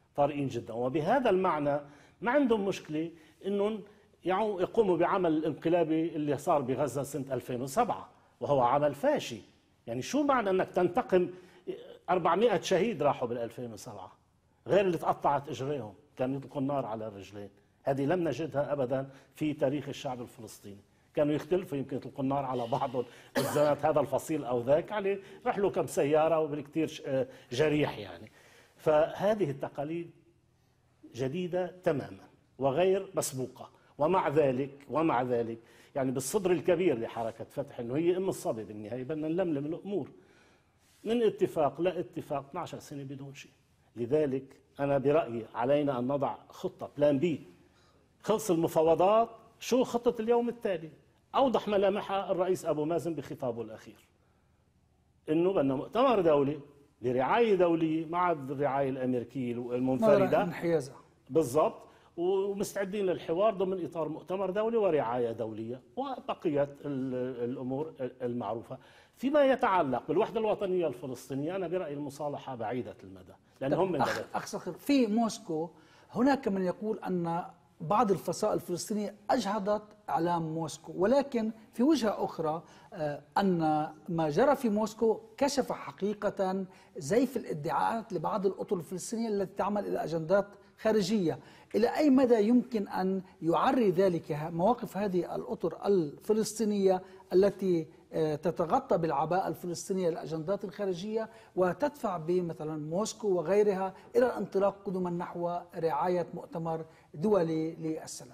Speaker 5: طارئين جدا. وبهذا المعنى ما عندهم مشكلة أنهم يقوموا بعمل الانقلابي اللي صار بغزة سنة 2007 وهو عمل فاشي. يعني شو معنى أنك تنتقم 400 شهيد راحوا بال 2007 غير اللي تقطعت اجريهم كانوا يطلقوا النار على الرجلين. هذه لم نجدها ابدا في تاريخ الشعب الفلسطيني. كانوا يختلفوا يمكن يطلقوا النار على بعضهم بالذات هذا الفصيل او ذاك، يعني راح له كم سياره وبالكثير جريح يعني. فهذه التقاليد جديده تماما وغير مسبوقه. ومع ذلك يعني بالصدر الكبير لحركه فتح انه هي ام الصبي بالنهايه، بدنا نلملم الامور من اتفاق لا اتفاق 12 سنه بدون شيء. لذلك أنا برأيي علينا أن نضع خطة بلان بي. خلص المفاوضات، شو خطة اليوم التالي؟ أوضح ملامحها الرئيس أبو مازن بخطابه الأخير، إنه بدنا مؤتمر دولي برعاية دولية مع الرعاية الأمريكية المنفردة
Speaker 1: انحيازها
Speaker 5: بالضبط، ومستعدين للحوار ضمن إطار مؤتمر دولي ورعاية دولية وبقية الأمور المعروفة. فيما يتعلق بالوحدة الوطنية الفلسطينية أنا برأيي المصالحة بعيدة المدى، لأن هم من
Speaker 1: أخ في موسكو هناك من يقول أن بعض الفصائل الفلسطينية أجهضت إعلام موسكو، ولكن في وجهة أخرى أن ما جرى في موسكو كشف حقيقة زيف الادعاءات لبعض الأطر الفلسطينية التي تعمل إلى أجندات خارجية. إلى أي مدى يمكن أن يعري ذلك مواقف هذه الأطر الفلسطينية التي تتغطى بالعباءة الفلسطينية للأجندات الخارجية وتدفع بمثلا موسكو وغيرها إلى الانطلاق قدما نحو رعاية مؤتمر دولي للسلام؟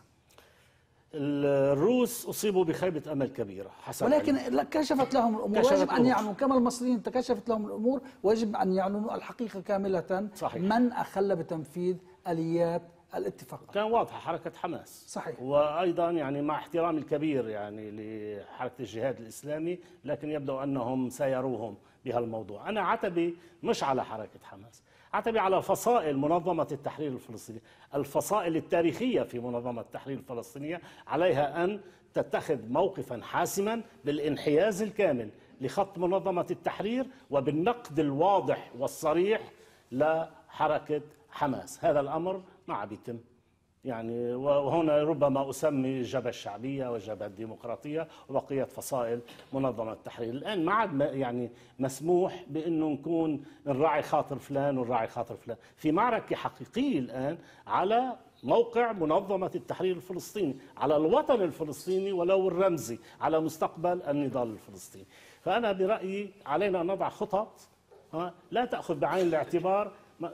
Speaker 5: الروس أصيبوا بخيبة أمل كبيرة حسب
Speaker 1: ولكن كشفت لهم الأمور، ويجب أن يعلنوا كما المصريين تكشفت لهم الأمور، ويجب أن يعلنوا الحقيقة كاملة.
Speaker 5: صحيح.
Speaker 1: من أخل بتنفيذ آليات الاتفاق
Speaker 5: كان واضحة حركة حماس.
Speaker 1: صحيح.
Speaker 5: وأيضا يعني مع احترامي الكبير يعني لحركة الجهاد الإسلامي، لكن يبدو أنهم سيروهم بهالموضوع. أنا عتبي مش على حركة حماس، عتبي على فصائل منظمة التحرير الفلسطينية. الفصائل التاريخية في منظمة التحرير الفلسطينية عليها أن تتخذ موقفا حاسما بالانحياز الكامل لخط منظمة التحرير وبالنقد الواضح والصريح لحركة حماس. هذا الأمر ما عم يتم يعني، وهنا ربما أسمي الجبهة الشعبية والجبهة الديمقراطية وبقية فصائل منظمة التحرير. الآن ما عاد يعني مسموح بأنه نكون نراعي خاطر فلان ونراعي خاطر فلان. في معركة حقيقية الآن على موقع منظمة التحرير الفلسطيني، على الوطن الفلسطيني ولو الرمزي، على مستقبل النضال الفلسطيني. فأنا برأيي علينا أن نضع خطط لا تأخذ بعين الاعتبار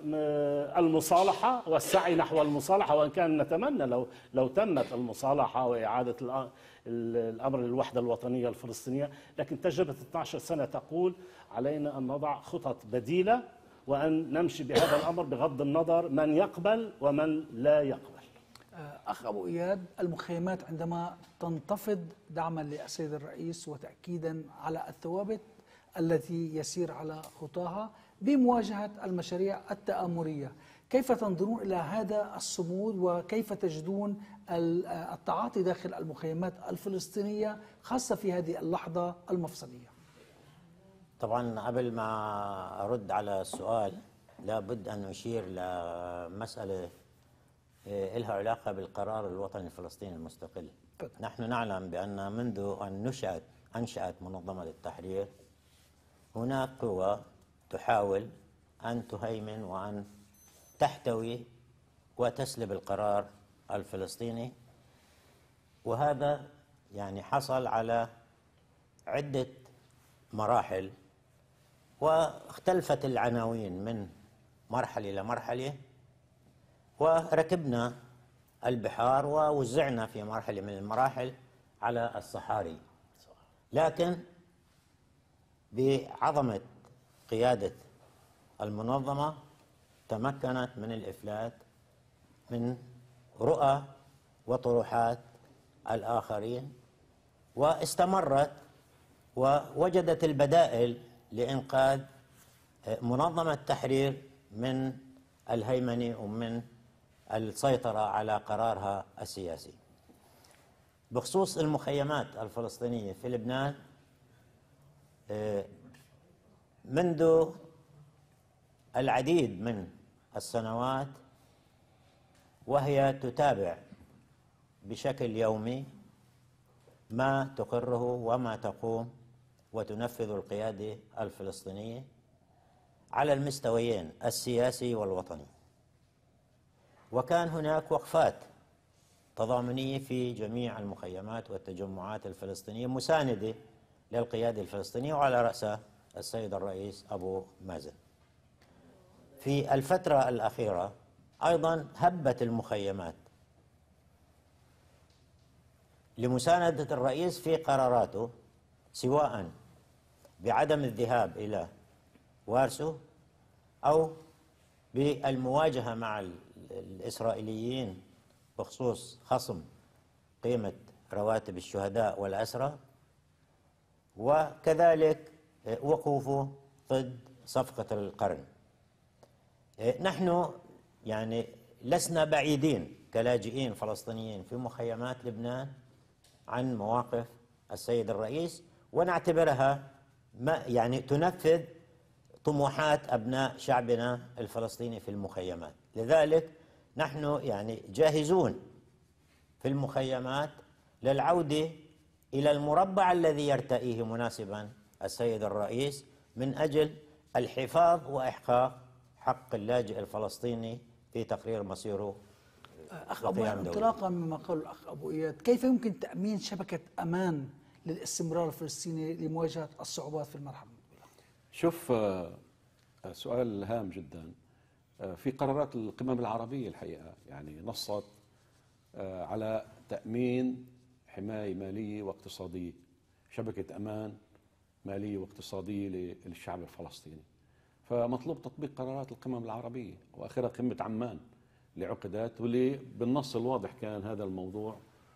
Speaker 5: المصالحة والسعي نحو المصالحة، وإن كان نتمنى لو تمت المصالحة وإعادة الأمر للوحدة الوطنية الفلسطينية، لكن تجربة 12 سنة تقول علينا أن نضع خطط بديلة وأن نمشي بهذا الأمر بغض النظر من يقبل ومن لا يقبل.
Speaker 1: أخ أبو إياد، المخيمات عندما تنتفض دعما للسيد الرئيس وتأكيدا على الثوابت التي يسير على خطاها بمواجهة المشاريع التآمرية، كيف تنظرون إلى هذا الصمود وكيف تجدون التعاطي داخل المخيمات الفلسطينية خاصة في هذه اللحظة المفصلية؟
Speaker 3: طبعا قبل ما أرد على السؤال لابد أن أشير لمسألة لها علاقة بالقرار الوطني الفلسطيني المستقل. نحن نعلم بأن منذ أن أنشأت منظمة التحرير هناك قوى تحاول أن تهيمن وأن تحتوي وتسلب القرار الفلسطيني، وهذا يعني حصل على عدة مراحل واختلفت العناوين من مرحلة إلى مرحلة، وركبنا البحار ووزعنا في مرحلة من المراحل على الصحاري، لكن بعظمة قيادة المنظمة تمكنت من الإفلات من رؤى وطروحات الآخرين واستمرت ووجدت البدائل لإنقاذ منظمة التحرير من الهيمنة ومن السيطرة على قرارها السياسي. بخصوص المخيمات الفلسطينية في لبنان، منذ العديد من السنوات وهي تتابع بشكل يومي ما تقره وما تقوم وتنفذ القيادة الفلسطينية على المستويين السياسي والوطني. وكان هناك وقفات تضامنية في جميع المخيمات والتجمعات الفلسطينية مساندة للقيادة الفلسطينية وعلى رأسها السيد الرئيس أبو مازن. في الفترة الأخيرة أيضا هبت المخيمات لمساندة الرئيس في قراراته، سواء بعدم الذهاب إلى وارسو أو بالمواجهة مع الإسرائيليين بخصوص خصم قيمة رواتب الشهداء والأسرى، وكذلك وقوفه ضد صفقة القرن. نحن يعني لسنا بعيدين كلاجئين فلسطينيين في مخيمات لبنان عن مواقف السيد الرئيس، ونعتبرها يعني تنفذ طموحات أبناء شعبنا الفلسطيني في المخيمات. لذلك نحن يعني جاهزون في المخيمات للعودة إلى المربع الذي يرتئيه مناسبا السيد الرئيس من أجل الحفاظ وإحقاق حق اللاجئ الفلسطيني في تقرير مصيره.
Speaker 1: أخ أبو إياد، انطلاقا مما قال الأخ أبو إياد، كيف يمكن تأمين شبكة أمان للاستمرار الفلسطيني لمواجهة الصعوبات في المرحلة الأولى؟
Speaker 2: شوف، سؤال هام جدا. في قرارات القمم العربية الحقيقة يعني نصت على تأمين حماية مالية واقتصادية، شبكة أمان مالية واقتصادية للشعب الفلسطيني. فمطلوب تطبيق قرارات القمم العربية وآخرها قمة عمان اللي عقدت، واللي بالنص الواضح كان هذا الموضوع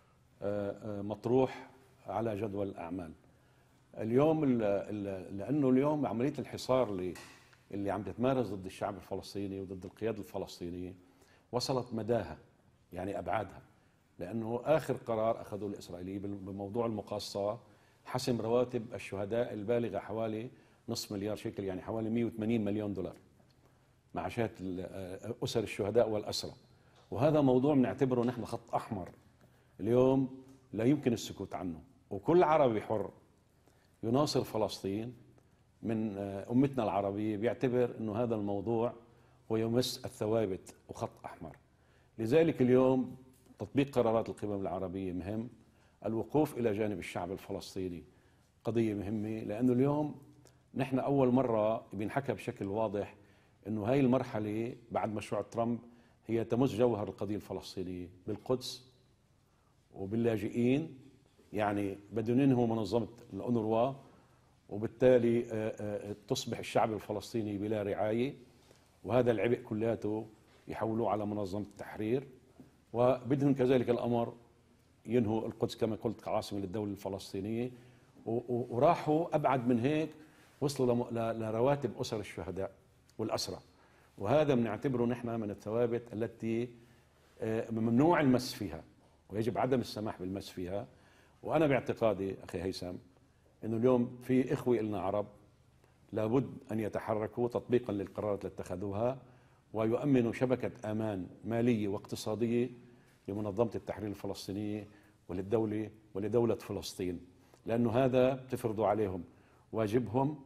Speaker 2: مطروح على جدول الأعمال. اليوم لأنه اليوم عملية الحصار اللي عم تتمارس ضد الشعب الفلسطيني وضد القيادة الفلسطينية وصلت مداها يعني أبعادها، لأنه آخر قرار أخذه الإسرائيلي بموضوع المقاصة حسم رواتب الشهداء البالغة حوالي نصف مليار شيكل، يعني حوالي 180 مليون دولار، معاشات أسر الشهداء والأسرى. وهذا موضوع بنعتبره نحن خط أحمر اليوم لا يمكن السكوت عنه، وكل عربي حر يناصر فلسطين من أمتنا العربية بيعتبر أنه هذا الموضوع هو يمس الثوابت وخط أحمر. لذلك اليوم تطبيق قرارات القمم العربية مهم، الوقوف إلى جانب الشعب الفلسطيني قضية مهمة، لأنه اليوم نحن أول مرة بينحكى بشكل واضح أنه هاي المرحلة بعد مشروع ترامب هي تمس جوهر القضية الفلسطينية بالقدس وباللاجئين، يعني بدهم ينهوا منظمة الأونروا، وبالتالي تصبح الشعب الفلسطيني بلا رعاية، وهذا العبء كلياته يحولوه على منظمة التحرير. وبدهم كذلك الأمر ينهوا القدس كما قلت كعاصمة للدولة الفلسطينية، وراحوا أبعد من هيك، وصلوا لرواتب أسر الشهداء والأسرى. وهذا بنعتبره نحن من الثوابت التي ممنوع المس فيها ويجب عدم السماح بالمس فيها. وأنا باعتقادي أخي هيثم أنه اليوم في إخوة إلنا عرب لابد أن يتحركوا تطبيقا للقرارات التي اتخذوها ويؤمنوا شبكة أمان مالية واقتصادية لمنظمة التحرير الفلسطينية ولدولة فلسطين، لأنه هذا بتفرضوا عليهم واجبهم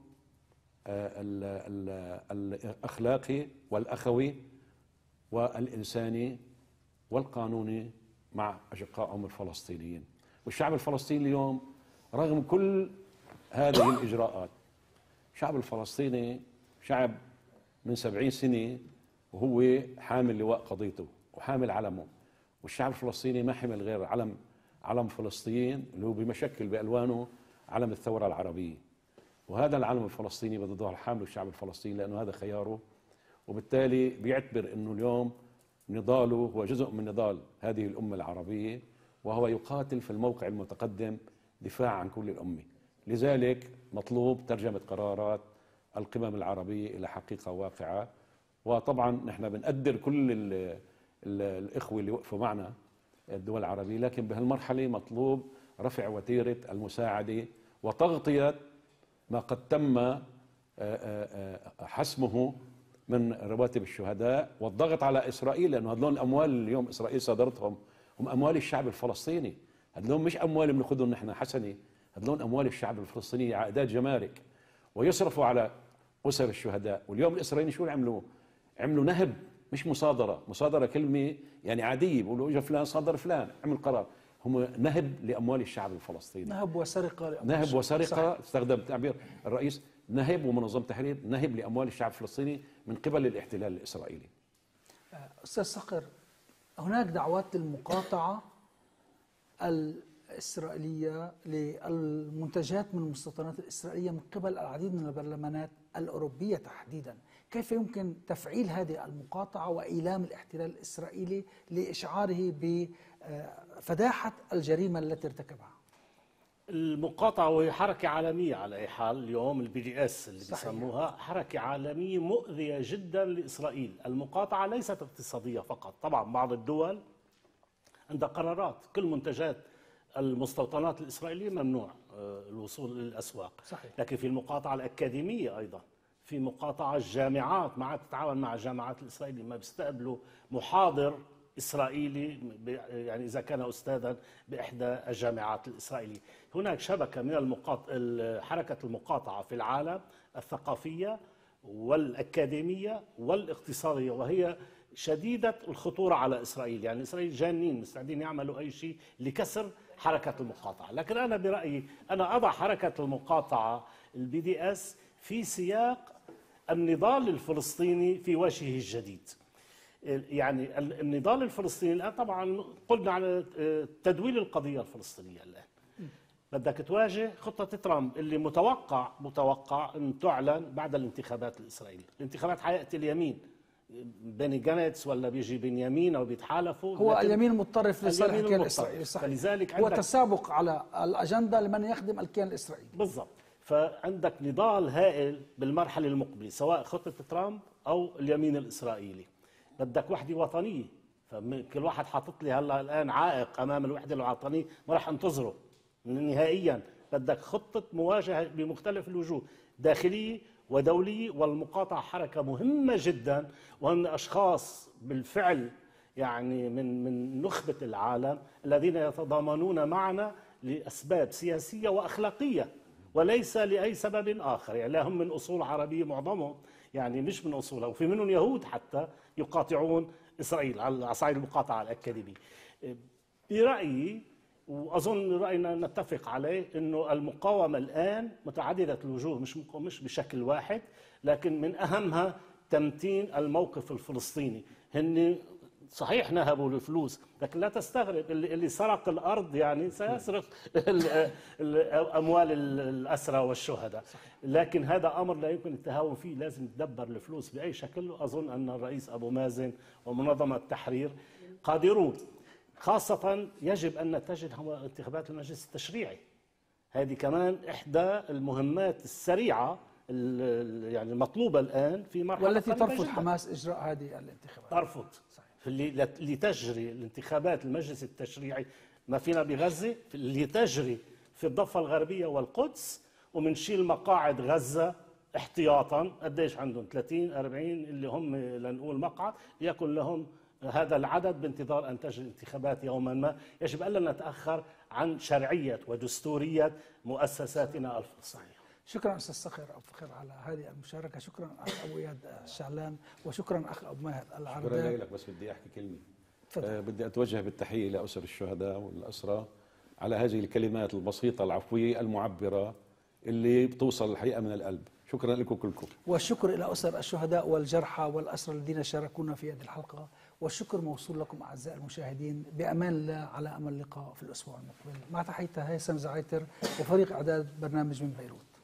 Speaker 2: الأخلاقي والأخوي والإنساني والقانوني مع أشقائهم الفلسطينيين. والشعب الفلسطيني اليوم رغم كل هذه الإجراءات، الشعب الفلسطيني شعب من 70 سنة وهو حامل لواء قضيته وحامل علمه. والشعب الفلسطيني ما حمل غير علم فلسطين اللي هو بمشكل بألوانه علم الثورة العربية، وهذا العلم الفلسطيني بده يضل حامله الشعب الفلسطيني لأنه هذا خياره. وبالتالي بيعتبر أنه اليوم نضاله هو جزء من نضال هذه الأمة العربية، وهو يقاتل في الموقع المتقدم دفاع عن كل الأمة. لذلك مطلوب ترجمة قرارات القمم العربية إلى حقيقة واقعة. وطبعا نحن بنقدر كل الإخوة اللي وقفوا معنا الدول العربية، لكن بهالمرحلة مطلوب رفع وتيرة المساعدة وتغطية ما قد تم حسمه من رواتب الشهداء، والضغط على إسرائيل، لأنه هذول الأموال اليوم إسرائيل صادرتهم هم أموال الشعب الفلسطيني، هذول مش أموال بناخذهم نحن حسنة، هذول أموال الشعب الفلسطيني، عائدات جمارك، ويصرفوا على أسر الشهداء. واليوم الإسرائيليين شو عملوا؟ عملوا نهب، مش مصادرة. مصادرة كلمة يعني عادية، بيقولوا إجا فلان صادر فلان عمل قرار، هم نهب لأموال الشعب الفلسطيني.
Speaker 1: نهب وسرقة،
Speaker 2: نهب وسرقة، استخدم تعبير الرئيس، نهب ومنظمة تحرير، نهب لأموال الشعب الفلسطيني من قبل الاحتلال الإسرائيلي.
Speaker 1: أستاذ صقر، هناك دعوات للمقاطعة الإسرائيلية للمنتجات من المستوطنات الإسرائيلية من قبل العديد من البرلمانات الأوروبية تحديدا. كيف يمكن تفعيل هذه المقاطعة وإيلام الاحتلال الإسرائيلي لإشعاره بفداحة الجريمة التي ارتكبها؟
Speaker 5: المقاطعة وهي حركة عالمية على أي حال. اليوم الBDS اللي بيسموها حركة عالمية مؤذية جدا لإسرائيل. المقاطعة ليست اقتصادية فقط، طبعا بعض الدول عندها قرارات كل منتجات المستوطنات الإسرائيلية ممنوع الوصول للأسواق،
Speaker 1: صحيح.
Speaker 5: لكن في المقاطعة الأكاديمية أيضا، في مقاطعة الجامعات ما عاد تتعاون مع الجامعات الإسرائيلية، ما بيستقبلوا محاضر إسرائيلي يعني إذا كان أستاذا بإحدى الجامعات الإسرائيلية. هناك شبكة من حركة المقاطعة في العالم، الثقافية والأكاديمية والاقتصادية، وهي شديدة الخطورة على إسرائيل. يعني إسرائيل جانين مستعدين يعملوا أي شيء لكسر حركة المقاطعة. لكن أنا برأيي أنا أضع حركة المقاطعة الBDS في سياق النضال الفلسطيني في وجهه الجديد. يعني النضال الفلسطيني الآن طبعا قلنا على تدويل القضية الفلسطينية الآن. بدك تواجه خطة ترامب اللي متوقع أن تعلن بعد الانتخابات الإسرائيلية. الانتخابات حيأتي اليمين، بني جانتس ولا بيجي بنيامين أو بيتحالفوا،
Speaker 1: هو اليمين متطرف لصالح الكيان الإسرائيلي،
Speaker 5: فلذلك
Speaker 1: هو تسابق على الأجندة لمن يخدم الكيان الإسرائيلي.
Speaker 5: بالضبط. فعندك نضال هائل بالمرحلة المقبلة، سواء خطة ترامب أو اليمين الإسرائيلي. بدك وحدة وطنية، فكل واحد حاطط لي هلا الآن عائق أمام الوحدة الوطنية ما راح أنتظره نهائيا. بدك خطة مواجهة بمختلف الوجوه، داخلية ودولية. والمقاطعة حركة مهمة جدا، وهم أشخاص بالفعل يعني من نخبة العالم الذين يتضامنون معنا لأسباب سياسية وأخلاقية وليس لأي سبب آخر. يعني لا هم من أصول عربية معظمهم، يعني مش من أصولها، وفي منهم يهود حتى يقاطعون إسرائيل على صعيد المقاطعة الأكاديمية. برأيي وأظن رأينا نتفق عليه أنه المقاومة الآن متعددة الوجوه، مش بشكل واحد، لكن من أهمها تمتين الموقف الفلسطيني. هن صحيح نهبوا الفلوس، لكن لا تستغرب اللي سرق الأرض يعني سيسرق أموال الأسرى والشهداء. لكن هذا أمر لا يمكن التهاون فيه، لازم تدبر الفلوس بأي شكل. وأظن أن الرئيس أبو مازن ومنظمة التحرير قادرون. خاصة يجب أن نتجه انتخابات المجلس التشريعي، هذه كمان إحدى المهمات السريعة يعني المطلوبة الآن في مرحلة
Speaker 1: والتي ترفض حماس إجراء هذه الانتخابات.
Speaker 5: ترفض لتجري الانتخابات المجلس التشريعي ما فينا بغزة، اللي تجري في الضفة الغربية والقدس، ومنشيل مقاعد غزة احتياطا. قديش عندهم 30 40 اللي هم لنقول مقعد، يكن لهم هذا العدد بانتظار أن تجري الانتخابات يوما ما. يجب ألا نتأخر عن شرعية ودستورية مؤسساتنا الفلسطينية.
Speaker 1: شكرا أستاذ صقر أبو فخر على هذه المشاركة. شكرا أخ أبو إياد الشعلان، وشكرا أخ أبو ماهر العرداء.
Speaker 2: شكرا لك. بس بدي أحكي كلمة. بدي أتوجه بالتحية لأسر الشهداء والأسرى على هذه الكلمات البسيطة العفوية المعبرة اللي بتوصل الحقيقة من القلب. شكرا لكم كلكم.
Speaker 1: والشكر إلى أسر الشهداء والجرحى والأسرى الذين شاركونا في هذه الحلقة، والشكر موصول لكم أعزائي المشاهدين. بأمان الله، على أمل اللقاء في الأسبوع المقبل. مع تحية هيثم زعيتر وفريق إعداد برنامج من بيروت.